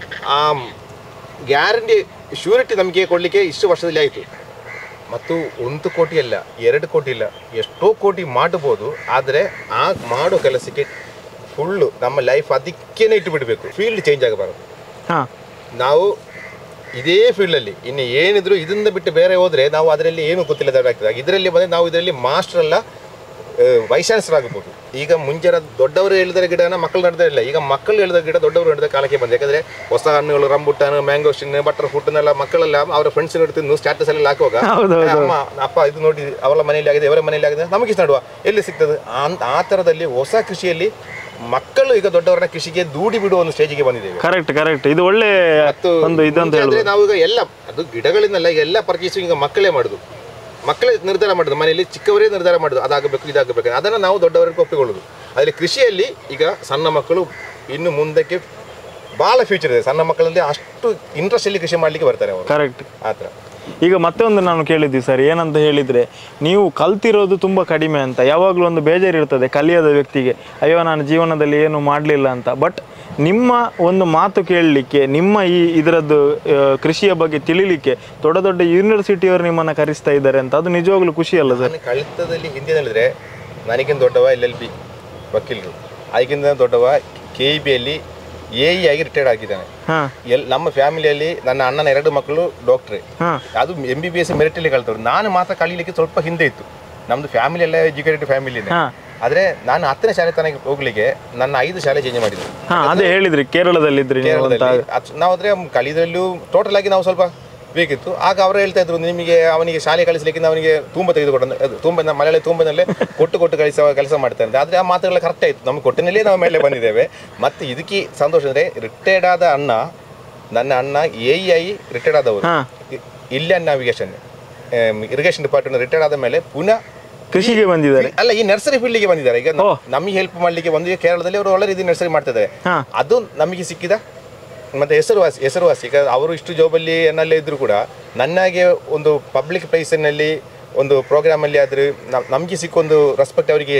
ಗ್ಯಾರಂಟಿ ಶ್ಯೂರಿಟಿ ನಮಗೆ ಕೊಡಲಿಕ್ಕೆ ಇಷ್ಟು ವರ್ಷದಲ್ಲಿ ಆಯಿತು. ಮತ್ತು ಒಂದು ಕೋಟಿ ಅಲ್ಲ, ಎರಡು ಕೋಟಿ ಇಲ್ಲ, ಎಷ್ಟೋ ಕೋಟಿ ಮಾಡಬಹುದು. ಆದರೆ ಆ ಮಾಡೋ ಕೆಲಸಕ್ಕೆ ಫುಲ್ಲು ನಮ್ಮ ಲೈಫ್ ಅದಕ್ಕೇನೆ ಇಟ್ಟು ಬಿಡಬೇಕು. ಫೀಲ್ಡ್ ಚೇಂಜ್ ಆಗಬಾರದು. ನಾವು ಇದೇ ಫೀಲ್ಡಲ್ಲಿ ಇನ್ನು ಏನಿದ್ರು ಇದರಿಂದ ಬಿಟ್ಟು ಬೇರೆ ಹೋದರೆ ನಾವು ಅದರಲ್ಲಿ ಏನು ಗೊತ್ತಿಲ್ಲದ ಆಗ್ತದೆ. ಇದರಲ್ಲಿ ಬಂದರೆ ನಾವು ಇದರಲ್ಲಿ ಮಾಸ್ಟರ್ ಅಲ್ಲ ವೈಸ್ ಚಾನ್ಸಲರ್ ಆಗಬಹುದು. ಈಗ ಮುಂಚೆ ದೊಡ್ಡವರು ಹೇಳಿದ ಗಿಡನ ಮಕ್ಕಳು ನಡೆದೇ ಇಲ್ಲ, ಈಗ ಮಕ್ಕಳು ಹೇಳಿದ ಗಿಡ ದೊಡ್ಡವರು ಹೇಳಿದ ಕಾಲಕ್ಕೆ ಬಂದ. ಯಾಕಂದರೆ ಹೊಸ ಹಣ್ಣುಗಳು, ರಂಬುಟಾನ್, ಮ್ಯಾಂಗೋಸ್ಟಿನ್, ಬಟರ್ ಫ್ರೂಟ್ನೆಲ್ಲ ಮಕ್ಕಳೆಲ್ಲ ಅವರ ಫ್ರೆಂಡ್ಸ್ ತಿಂದು ಸ್ಟ್ಯಾಟಸ್ ಎಲ್ಲ ಹಾಕುವಾಗ ಅಮ್ಮ ಅಪ್ಪ ಇದು ನೋಡಿ ಅವರ ಮನೆಯಲ್ಲಿ ಆಗಿದೆ, ಇವರ ಮನೆಯಲ್ಲಿ ಆಗಿದೆ, ನಮಗೆ ನಡುವ ಎಲ್ಲಿ ಸಿಗ್ತದೆ? ಆ ಥರದಲ್ಲಿ ಹೊಸ ಕೃಷಿಯಲ್ಲಿ ಮಕ್ಕಳು ಈಗ ದೊಡ್ಡವರನ್ನ ಕೃಷಿಗೆ ದೂಡಿ ಬಿಡುವ ಒಂದು ಸ್ಟೇಜಿಗೆ ಬಂದಿದ್ದೇವೆ. Correct correct. ಇದು ಒಳ್ಳೆ ಒಂದು ಇದಂತ ಹೇಳಿದ್ರೆ ನಾವು ಈಗ ಎಲ್ಲ ಅದು ಗಿಡಗಳಿಂದಲ್ಲ, ಈಗ ಎಲ್ಲ ಪರ್ಚೇಸಿಂಗ್ ಈಗ ಮಕ್ಕಳೇ ಮಾಡುದು, ಮಕ್ಕಳೇ ನಿರ್ಧಾರ ಮಾಡೋದು, ಮನೆಯಲ್ಲಿ ಚಿಕ್ಕವರೇ ನಿರ್ಧಾರ ಮಾಡೋದು, ಅದಾಗಬೇಕು ಇದಾಗಬೇಕು, ಅದನ್ನು ನಾವು ದೊಡ್ಡವರಿಗೆ ಒಪ್ಪಿಕೊಳ್ಳೋದು. ಅದರಲ್ಲಿ ಕೃಷಿಯಲ್ಲಿ ಈಗ ಸಣ್ಣ ಮಕ್ಕಳು ಇನ್ನು ಮುಂದಕ್ಕೆ ಭಾಳ ಫ್ಯೂಚರ್ ಇದೆ. ಸಣ್ಣ ಮಕ್ಕಳಲ್ಲಿ ಅಷ್ಟು ಇಂಟ್ರೆಸ್ಟಲ್ಲಿ ಕೃಷಿ ಮಾಡಲಿಕ್ಕೆ ಬರ್ತಾರೆ ಅವರು. ಕರೆಕ್ಟ್. ಆ ಥರ. ಈಗ ಮತ್ತೆ ಒಂದು ನಾನು ಕೇಳಿದ್ವಿ ಸರ್, ಏನಂತ ಹೇಳಿದರೆ ನೀವು ಕಲ್ತಿರೋದು ತುಂಬ ಕಡಿಮೆ ಅಂತ. ಯಾವಾಗಲೂ ಒಂದು ಬೇಜಾರಿರ್ತದೆ ಕಲಿಯದ ವ್ಯಕ್ತಿಗೆ, ಅಯ್ಯೋ ನಾನು ಜೀವನದಲ್ಲಿ ಏನು ಮಾಡಲಿಲ್ಲ ಅಂತ. ಬಟ್ ನಿಮ್ಮ ಒಂದು ಮಾತು ಕೇಳಲಿಕ್ಕೆ, ನಿಮ್ಮ ಈ ಇದರದ್ದು ಕೃಷಿಯ ಬಗ್ಗೆ ತಿಳಿಲಿಕ್ಕೆ ದೊಡ್ಡ ದೊಡ್ಡ ಯೂನಿವರ್ಸಿಟಿಯವರು ನಿಮ್ಮನ್ನು ಕರೆಸ್ತಾ ಇದ್ದಾರೆ ಅಂತ, ಅದು ನಿಜವಾಗ್ಲೂ ಖುಷಿ ಅಲ್ಲ ಸರ್? ಕಲಿತದಲ್ಲಿ ಹಿಂದೆ ಹೇಳಿದ್ರೆ ನನಗಿಂತ ದೊಡ್ಡವ ಎಲ್ ಎಲ್ ಬಿ ವಕೀಲರು, ಅದಕ್ಕಿಂತ ದೊಡ್ಡವ ಕೆ ಇ ಬಿಯಲ್ಲಿ ಎ ಇ ಆಗಿ ರಿಟೈರ್ಡ್ ಆಗಿದ್ದಾನೆ. ಎಲ್ ನಮ್ಮ ಫ್ಯಾಮಿಲಿಯಲ್ಲಿ ನನ್ನ ಅಣ್ಣನ ಎರಡು ಮಕ್ಕಳು ಡಾಕ್ಟ್ರೇ, ಅದು ಎಂ ಬಿ ಬಿ ಎಸ್ ಮೆರಿಟಲ್ಲಿ ಕಲ್ತವ್ರು. ನಾನು ಮಾತ್ರ ಕಲೀಲಿಕ್ಕೆ ಸ್ವಲ್ಪ ಹಿಂದೆ ಇತ್ತು. ನಮ್ದು ಫ್ಯಾಮಿಲಿ ಎಲ್ಲ ಎಜುಕೇಟೆಡ್ ಫ್ಯಾಮಿಲಿನೇ. ಆದ್ರೆ ನಾನು ಹತ್ತನೇ ಶಾಲೆ ತನಕ ಹೋಗ್ಲಿಕ್ಕೆ ನನ್ನ ಐದು ಶಾಲೆ ಚೇಂಜ್ ಮಾಡಿದ್ವಿ. ಅದೇ ಹೇಳಿದ್ರಿ ಕೇರಳದಲ್ಲಿ ಕೇರಳದಲ್ಲಿ ನಾವಾದ್ರೆ ಕಲಿದ್ರಲ್ಲೂ ಟೋಟಲ್ ಆಗಿ ನಾವು ಸ್ವಲ್ಪ ಬೇಕಿತ್ತು. ಆಗ ಅವರು ಹೇಳ್ತಾ ಇದ್ರು, ನಿಮಗೆ ಅವನಿಗೆ ಶಾಲೆ ಕಳಿಸ್ಲಿಕ್ಕೆ ಅವನಿಗೆ ತುಂಬ ತೆಗೆದುಕೊಟ್ಟ ತುಂಬ ಮಲೆಯಾಳಿ ತುಂಬನಲ್ಲೇ ಕೊಟ್ಟು ಕೊಟ್ಟು ಕಳಿಸ ಕೆಲಸ ಮಾಡ್ತಾರೆ. ಆದರೆ ಆ ಮಾತುಗಳ ಕರೆಕ್ಟ್ ಆಯಿತು, ನಮ್ಗೆ ಕೊಟ್ಟಿನಲ್ಲೇ ನಾವು ಮೇಲೆ ಬಂದಿದ್ದೇವೆ. ಮತ್ತು ಇದಕ್ಕೆ ಸಂತೋಷ ಅಂದರೆ ರಿಟೈರ್ಡ್ ಆದ ಅಣ್ಣ, ನನ್ನ ಅಣ್ಣ ಎ ಇ ಐ ರಿಟೈರ್ಡ್ ಆದವರು, ಇಲ್ಲಿಯನ್ ನ್ಯಾವಿಗೇಷನ್ ಇರಿಗೇಷನ್ ಡಿಪಾರ್ಟ್ಮೆಂಟ್ ರಿಟೈರ್ಡ್ ಆದ ಮೇಲೆ ಪುನಃ ಕೃಷಿಗೆ ಬಂದಿದ್ದಾರೆ. ಅಲ್ಲ, ಈ ನರ್ಸರಿ ಫೀಲ್ಡ್ಗೆ ಬಂದಿದ್ದಾರೆ. ಈಗ ನಮಗೆ ಹೆಲ್ಪ್ ಮಾಡ್ಲಿಕ್ಕೆ ಒಂದು ಕೇರಳದಲ್ಲಿ ಅವರು ಒಳ್ಳೆ ರೀತಿ ನರ್ಸರಿ ಮಾಡ್ತಿದ್ದಾರೆ. ಅದು ನಮಗೆ ಸಿಕ್ಕಿದ ಮತ್ತೆ ಹೆಸರುವಾಸಿ ಹೆಸರುವಾಸಿ ಈಗ ಅವರು ಇಷ್ಟು ಜಾಬಲ್ಲಿ ಏನಲ್ಲೇ ಇದ್ರು ಕೂಡ ನನಗೆ ಒಂದು ಪಬ್ಲಿಕ್ ಪ್ಲೇಸಿನಲ್ಲಿ ಒಂದು ಪ್ರೋಗ್ರಾಮಲ್ಲಿ ಆದ್ರೆ ನಮಗೆ ಸಿಕ್ಕೊಂದು ರೆಸ್ಪೆಕ್ಟ್ ಅವರಿಗೆ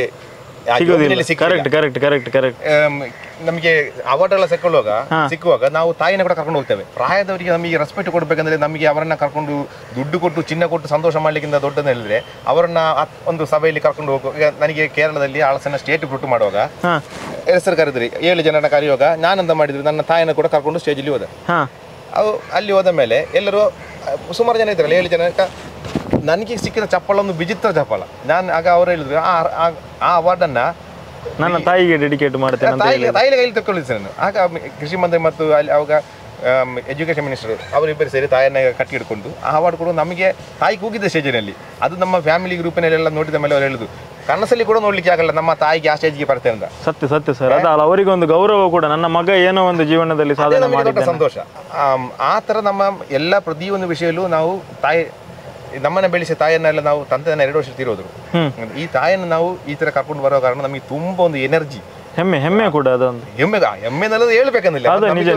ನಮಗೆ ಅವಾರ್ಡ್ ಎಲ್ಲ ಸಿಕ್ಕುವಾಗ ಸಿಕ್ಕುವಾಗ ನಾವು ತಾಯಿನ ಕೂಡ ಕರ್ಕೊಂಡು ಹೋಗ್ತೇವೆ. ಪ್ರಾಯದವರಿಗೆ ನಮಗೆ ರೆಸ್ಪೆಕ್ಟ್ ಕೊಡ್ಬೇಕಂದ್ರೆ ನಮಗೆ ಅವರನ್ನ ಕರ್ಕೊಂಡು ದುಡ್ಡು ಕೊಟ್ಟು ಚಿನ್ನ ಕೊಟ್ಟು ಸಂತೋಷ ಮಾಡ್ಲಿಕ್ಕಿಂತ ದೊಡ್ಡದ ಹೇಳಿದ್ರೆ ಅವರನ್ನ ಒಂದು ಸಭೆಯಲ್ಲಿ ಕರ್ಕೊಂಡು ಹೋಗುವ. ಈಗ ನನಗೆ ಕೇರಳದಲ್ಲಿ ಆಳಸನ ಸ್ಟೇಟ್ ಫ್ರೂಟ್ ಮಾಡುವಾಗ ಹೆಸರು ಕರೆದ್ರಿ, ಏಳು ಜನನ ಕರೆಯುವಾಗ ನಾನಂತ ಮಾಡಿದ್ರು, ನನ್ನ ತಾಯಿನ ಕೂಡ ಕರ್ಕೊಂಡು ಸ್ಟೇಜಲ್ಲಿ ಹೋದ. ಅವು ಅಲ್ಲಿ ಹೋದ ಮೇಲೆ ಎಲ್ಲರೂ ಸುಮಾರು ಜನ ಇದ್ರಲ್ಲ, ಏಳು ಜನ. ನನಗೆ ಸಿಕ್ಕಿದ ಚಪ್ಪಳ ಒಂದು ವಿಚಿತ್ರ ಚಪ್ಪಳ. ನಾನು ಆಗ ಅವರು ಹೇಳಿದ್ರು, ಆ ಅವಾರ್ಡನ್ನು ನನ್ನ ತಾಯಿಗೆ ಡೆಡಿಕೇಟ್ ಮಾಡ್ತೇನೆ, ತಾಯಿಗೆ ತಾಯಿಗೆ ಕೈಲಿ ತಗೊಳ್ಳಿದ್ದೆ ನಾನು. ಆಗ ಕೃಷಿ ಮಂತ್ರಿ ಮತ್ತು ಅಲ್ಲಿ ಅವಾಗ ಎಜುಕೇಷನ್ ಮಿನಿಸ್ಟರ್ ಅವರಿಬ್ಬರು ಸೇರಿ ತಾಯಿಯನ್ನ ಕಟ್ಟಿ ಹಿಡ್ಕೊಂಡು ಆ ಅವಾರ್ಡ್ ಕೂಡ ನಮಗೆ ತಾಯಿ ಕೂಗಿದ್ದ ಸ್ಟೇಜಿನಲ್ಲಿ. ಅದು ನಮ್ಮ ಫ್ಯಾಮಿಲಿ ಗ್ರೂಪಿನಲ್ಲೆಲ್ಲ ನೋಡಿದ ಮೇಲೆ ಅವ್ರು ಹೇಳಿದ್ರು, ಕನಸಲ್ಲಿ ಕೂಡ ನೋಡ್ಲಿಕ್ಕೆ ಆಗಲ್ಲ ನಮ್ಮ ತಾಯಿಗೆ ಆ ಸ್ಟೇಜ್ಗೆ ಬರ್ತೇನೆ ಅಂತ. ಸತ್ಯ ಸತ್ಯ ಸರ್, ಅದು ಅವರಿಗೆ ಒಂದು ಗೌರವ ಕೂಡ, ನನ್ನ ಮಗ ಏನೋ ಒಂದು ಜೀವನದಲ್ಲಿ ಸಾಧನೆ ಮಾಡಿದ ಸಂತೋಷ. ಆ ಥರ ನಮ್ಮ ಎಲ್ಲ ಪ್ರತಿಯೊಂದು ವಿಷಯಲ್ಲೂ ನಾವು ತಾಯಿ ನಮ್ಮನ್ನ ಬೆಳೆಸಿ ತಾಯಿಯನ್ನೆಲ್ಲ ನಾವು ತಂದೆಯನ್ನ ಎರಡು ವರ್ಷ ತೀರೋದ್ರು. ಈ ತಾಯಿಯನ್ನು ನಾವು ಈ ತರ ಕರ್ಕೊಂಡು ಬರೋ ಕಾರಣ ನಮಗೆ ತುಂಬಾ ಒಂದು ಎನರ್ಜಿ, ಹೆಮ್ಮೆ ಹೆಮ್ಮೆ ಕೂಡ ಅದೊಂದು ಹೆಮ್ಮೆ ಹೆಮ್ಮೆನಲ್ಲದು ಹೇಳ್ಬೇಕಂದಿಲ್ಲ.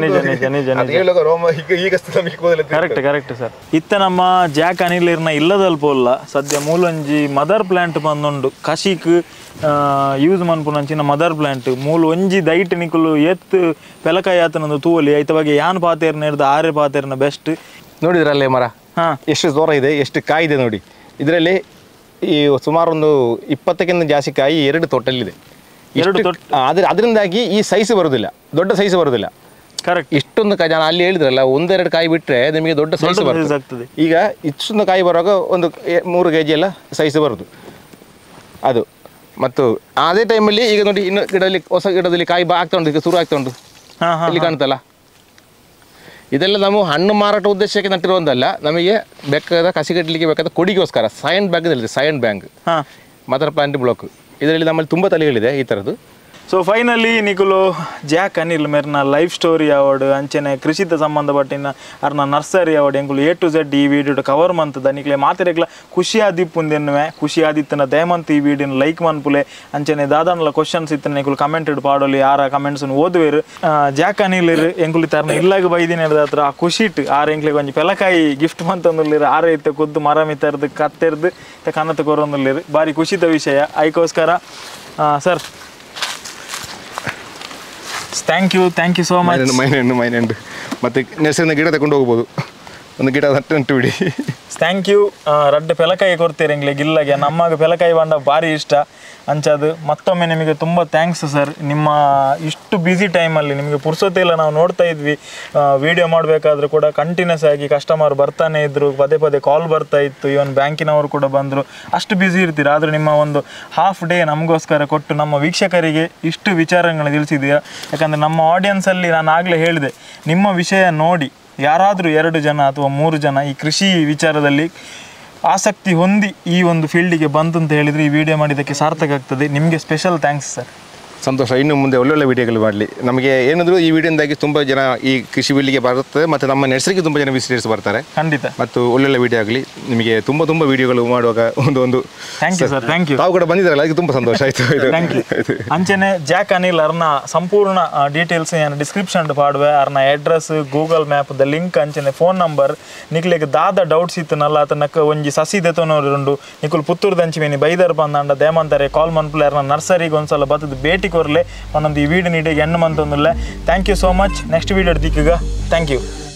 Correct correct sir. ಇತ್ತ ನಮ್ಮ ಜಾಕ್ ಅನಿಲ್ ಇರ್ನ ಇಲ್ಲದಲ್ಪೋಲ್ಲ ಸದ್ಯ ಮೂಲೊಂಜಿ ಮದರ್ ಪ್ಲಾಂಟ್ ಬಂದುಂಡು ಕಶಿಕ್ ಯೂಸ್ ಮನ್ಪುನಂಚಿನ ಮದರ್ ಪ್ಲಾಂಟ್ ಮೂಲು ಒಂಜಿ ದೈಟ್ ನಿಕುಲು ಎತ್ತು ಪೆಲಕಾಯಿ ಆತನೊಂದು ತೂವಲಿ ಐತ ಬಗ್ಗೆ ಯಾನ್ ಪಾತೇರ್ನ ಹಿಡ್ದು ಆರೆ ಪಾತೇರ್ನ ಬೆಸ್ಟ್. ನೋಡಿದ್ರಲ್ಲೇ ಮರ ಎಷ್ಟು ದೂರ ಇದೆ, ಎಷ್ಟು ಕಾಯಿ ಇದೆ ನೋಡಿ. ಇದರಲ್ಲಿ ಈ ಸುಮಾರು ಒಂದು ಇಪ್ಪತ್ತಕ್ಕಿಂತ ಜಾಸ್ತಿ ಕಾಯಿ ಎರಡು ತೊಟ್ಟಲ್ಲಿದೆ. ಎರಡು ಅದ್ರ ಅದರಿಂದಾಗಿ ಈ ಸೈಜ್ ಬರೋದಿಲ್ಲ, ದೊಡ್ಡ ಸೈಜ್ ಬರೋದಿಲ್ಲ. ಕರೆಕ್ಟ್. ಇಷ್ಟೊಂದು ಕಾಯಿ ಜನ ಅಲ್ಲಿ ಹೇಳಿದ್ರಲ್ಲ, ಒಂದೆರಡು ಕಾಯಿ ಬಿಟ್ಟರೆ ನಿಮಗೆ ದೊಡ್ಡ ಸೈಜ್ ಬರ್ತದೆ. ಈಗ ಇಷ್ಟೊಂದು ಕಾಯಿ ಬರುವಾಗ ಒಂದು ಮೂರು ಕೆ ಜಿ ಎಲ್ಲ ಸೈಜ್ ಬರೋದು ಅದು. ಮತ್ತು ಅದೇ ಟೈಮಲ್ಲಿ ಈಗ ನೋಡಿ ಇನ್ನು ಗಿಡದಲ್ಲಿ ಹೊಸ ಗಿಡದಲ್ಲಿ ಕಾಯಿ ಬಾ ಆಗ್ತಾ ಉಂಟು, ಈಗ ಶುರು ಆಗ್ತಾ ಉಂಟು, ಇಲ್ಲಿ ಕಾಣ್ತಲ್ಲ. ಇದೆಲ್ಲ ನಾವು ಹಣ್ಣು ಮಾರಾಟ ಉದ್ದೇಶಕ್ಕೆ ನಟ್ಟಿರುವುದಲ್ಲ, ನಮಗೆ ಬೇಕಾದ ಕಸಿ ಕಟ್ಟಲಿಕ್ಕೆ ಬೇಕಾದ ಕೊಡಿಗೋಸ್ಕರ. ಸೈನ್ ಬ್ಯಾಂಕ್ ಇದೆ, scion bank mother plant block. ಇದರಲ್ಲಿ ನಮ್ಮಲ್ಲಿ ತುಂಬ ತಲೆಗಳಿದೆ ಈ ಥರದ್ದು. ಸೊ ಫೈನಲಿ ನಿಕುಲು ಜಾಕ್ ಅನಿಲ್ ಮೇರ್ನ ಲೈಫ್ ಸ್ಟೋರಿ ಅವಾರ್ಡ್ ಅಂಚನೆ ಕೃಷಿತ ಸಂಬಂಧಪಟ್ಟಿನ ಅರ್ನ ನರ್ಸರಿ ಅವಾರ್ಡ್ ಎಂಕುಲು ಎ ಟು ಝೆಡ್ ಈ ವಿಡಿಯೋ ಕವರ್ ಮಂತದ ನಿಕ್ಲೆ ಮಾತಿರೆಗ್ಲ ಖುಷಿ ಆದಿಪ್ಪುಂದೆನ್ನುವೆ. ಖುಷಿ ಆದಿತ್ತನ ದಯಮಂತ್ ಈ ವಿಡಿಯೋನ ಲೈಕ್ ಮನ್ಪುಲೆ ಅಂಚನೆ ದಾದಾನಲ ಕ್ವಶನ್ಸ್ ಇತ್ತನ ಎಂಕುಲು ಕಮೆಂಟೆಡ್ ಪಾಡೋಲಿ ಆರ ಕಮೆಂಟ್ಸನ್ನು ಓದುವೇರು. ಜಾಕ್ ಅನಿಲ್ ಎಂಕುಲು ತರ್ನ ಇಲ್ಲಾಗ ಬೈದಿನ ಹತ್ರ ಆ ಖುಷಿಟ್ ಆರ ಎಂಕ್ಲೆ ಕೊಂಚ ಪೆಲಕಾಯಿ ಗಿಫ್ಟ್ ಮಂತಂದುಲ್ಲಿರು ಆರ ಇತ್ತ ಖುದ್ದು ಮರ ಮಿತ್ತರ್ದು ಕತ್ತೆರ್ದು ಕನ್ನತ ಕೊರೊಂದುಲ್ಲಿರು ಭಾರಿ ಖುಷಿತ ವಿಷಯ. ಅದಕ್ಕೋಸ್ಕರ sir thank you thank you so much. ಮೈನೆಂಡು ಮೈನೆಂಡು ಮತ್ತು ನೆಸರಿನ ಗಿಡ ತಗೊಂಡು ಹೋಗ್ಬೋದು, ಒಂದು ಗಿಡ ಹತ್ತು ಬಿಡಿ. Thank you. ರಡ್ಡು ಪೆಲಕಾಯಿ ಕೊಡ್ತೀರಿ ಎಂಗ್ಲೆ ಗಿಲ್ಲಗೆ, ನಮಗೆ ಪೆಲಕಾಯಿ ಬಂಡ ಭಾರಿ ಇಷ್ಟ ಅಂಚದು. ಮತ್ತೊಮ್ಮೆ ನಿಮಗೆ ತುಂಬ ಥ್ಯಾಂಕ್ಸ್ ಸರ್. ನಿಮ್ಮ ಇಷ್ಟು ಬ್ಯುಸಿ ಟೈಮಲ್ಲಿ ನಿಮಗೆ ಪುರ್ಸೊತ್ತಿಲ್ಲ, ನಾವು ನೋಡ್ತಾ ಇದ್ವಿ ವಿಡಿಯೋ ಮಾಡಬೇಕಾದ್ರೂ ಕೂಡ ಕಂಟಿನ್ಯೂಸ್ ಆಗಿ ಕಸ್ಟಮರ್ ಬರ್ತಾನೆ ಇದ್ದರು, ಪದೇ ಪದೇ ಕಾಲ್ ಬರ್ತಾ ಇತ್ತು, ಇವನ್ ಬ್ಯಾಂಕಿನವರು ಕೂಡ ಬಂದರು. ಅಷ್ಟು ಬ್ಯುಸಿ ಇರ್ತೀರ, ಆದರೂ ನಿಮ್ಮ ಒಂದು ಹಾಫ್ ಡೇ ನಮಗೋಸ್ಕರ ಕೊಟ್ಟು ನಮ್ಮ ವೀಕ್ಷಕರಿಗೆ ಇಷ್ಟು ವಿಚಾರಗಳನ್ನು ತಿಳಿಸಿದೆಯಾ. ಯಾಕಂದರೆ ನಮ್ಮ ಆಡಿಯನ್ಸಲ್ಲಿ ನಾನು ಆಗಲೇ ಹೇಳಿದೆ, ನಿಮ್ಮ ವಿಷಯ ನೋಡಿ ಯಾರಾದರೂ ಎರಡು ಜನ ಅಥವಾ ಮೂರು ಜನ ಈ ಕೃಷಿ ವಿಚಾರದಲ್ಲಿ ಆಸಕ್ತಿ ಹೊಂದಿ ಈ ಒಂದು ಫೀಲ್ಡಿಗೆ ಬಂತು ಅಂತ ಹೇಳಿದರೆ ಈ ವಿಡಿಯೋ ಮಾಡಿದ್ದಕ್ಕೆ ಸಾರ್ಥಕ ಆಗ್ತದೆ. ನಿಮಗೆ ಸ್ಪೆಷಲ್ ಥ್ಯಾಂಕ್ಸ್ ಸರ್. ಸಂತೋಷ. ಇನ್ನು ಮುಂದೆ ಒಳ್ಳೊಳ್ಳೆ ವಿಡಿಯೋಗಳು ಮಾಡಲಿ. ನಮಗೆ ಏನಾದರೂ ಈ ವಿಡಿಯೋದಾಗಿ ತುಂಬ ಜನ ಈ ಕೃಷಿ ಫೀಲ್ಡಿಗೆ ಬರುತ್ತೆ, ಮತ್ತು ನಮ್ಮ ನರ್ಸರಿಗೆ ತುಂಬ ಜನ ವಿಸಿಟರ್ಸ್ ಬರ್ತಾರೆ. ಖಂಡಿತ. ಮತ್ತು ಒಳ್ಳೊಳ್ಳೆ ವಿಡಿಯೋ ಆಗಲಿ. ನಿಮಗೆ ತುಂಬ ತುಂಬ ವಿಡಿಯೋಗಳು ಮಾಡುವಾಗ ಒಂದು ಒಂದು thank you sir. Thank you. ತಾವು ಕೂಡ ಬಂದಿದ್ದಾರಲ್ಲ, ಅದಕ್ಕೆ ತುಂಬ ಸಂತೋಷ ಆಯಿತು. Thank you. ಅಂಚನೆ ಜಾಕ್ ಅನಿಲ್ ಅರ್ನ ಸಂಪೂರ್ಣ ಡೀಟೇಲ್ಸ್ ಏನು ಡಿಸ್ಕ್ರಿಪ್ಷನ್ ಪಾಡುವೆ, ಅರ್ನ ಅಡ್ರೆಸ್, ಗೂಗಲ್ ಮ್ಯಾಪ್ ದ ಲಿಂಕ್, ಅಂಚನೆ ಫೋನ್ ನಂಬರ್. ನಿಕ್ಲಿಗೆ ದಾದ ಡೌಟ್ಸ್ ಇತ್ತನಲ್ಲ ಆತನಕ್ಕೆ ಒಂಜಿ ಸಸಿ ದೆತೋನೋರುಂಡು ನಿಕುಲ್ ಪುತ್ತೂರು ದಂಚಿಮೇನಿ ಬೈದರ್ ಬಂದಾಂಡ ದೇಮಂತಾರೆ ಕಾಲ್ ಮನ್ಪುಲೆ ಅರ್ನ ನರ್ಸರಿಗೆ ಒಂದ್ಸಲ ಬತ್ತದ ಭೇಟಿ ಕೊರಲೆ ಒಂದೊಂದು ಈ ವಿಡಿಯೋ ನೀಡಿಗೆ ಎಣ್ಣು ಮಂತೊಂದುಲ್ಲೆ. Thank you so much. Next video ದಿಕ್ಕಿಗ ಥ್ಯಾಂಕ್ ಯು.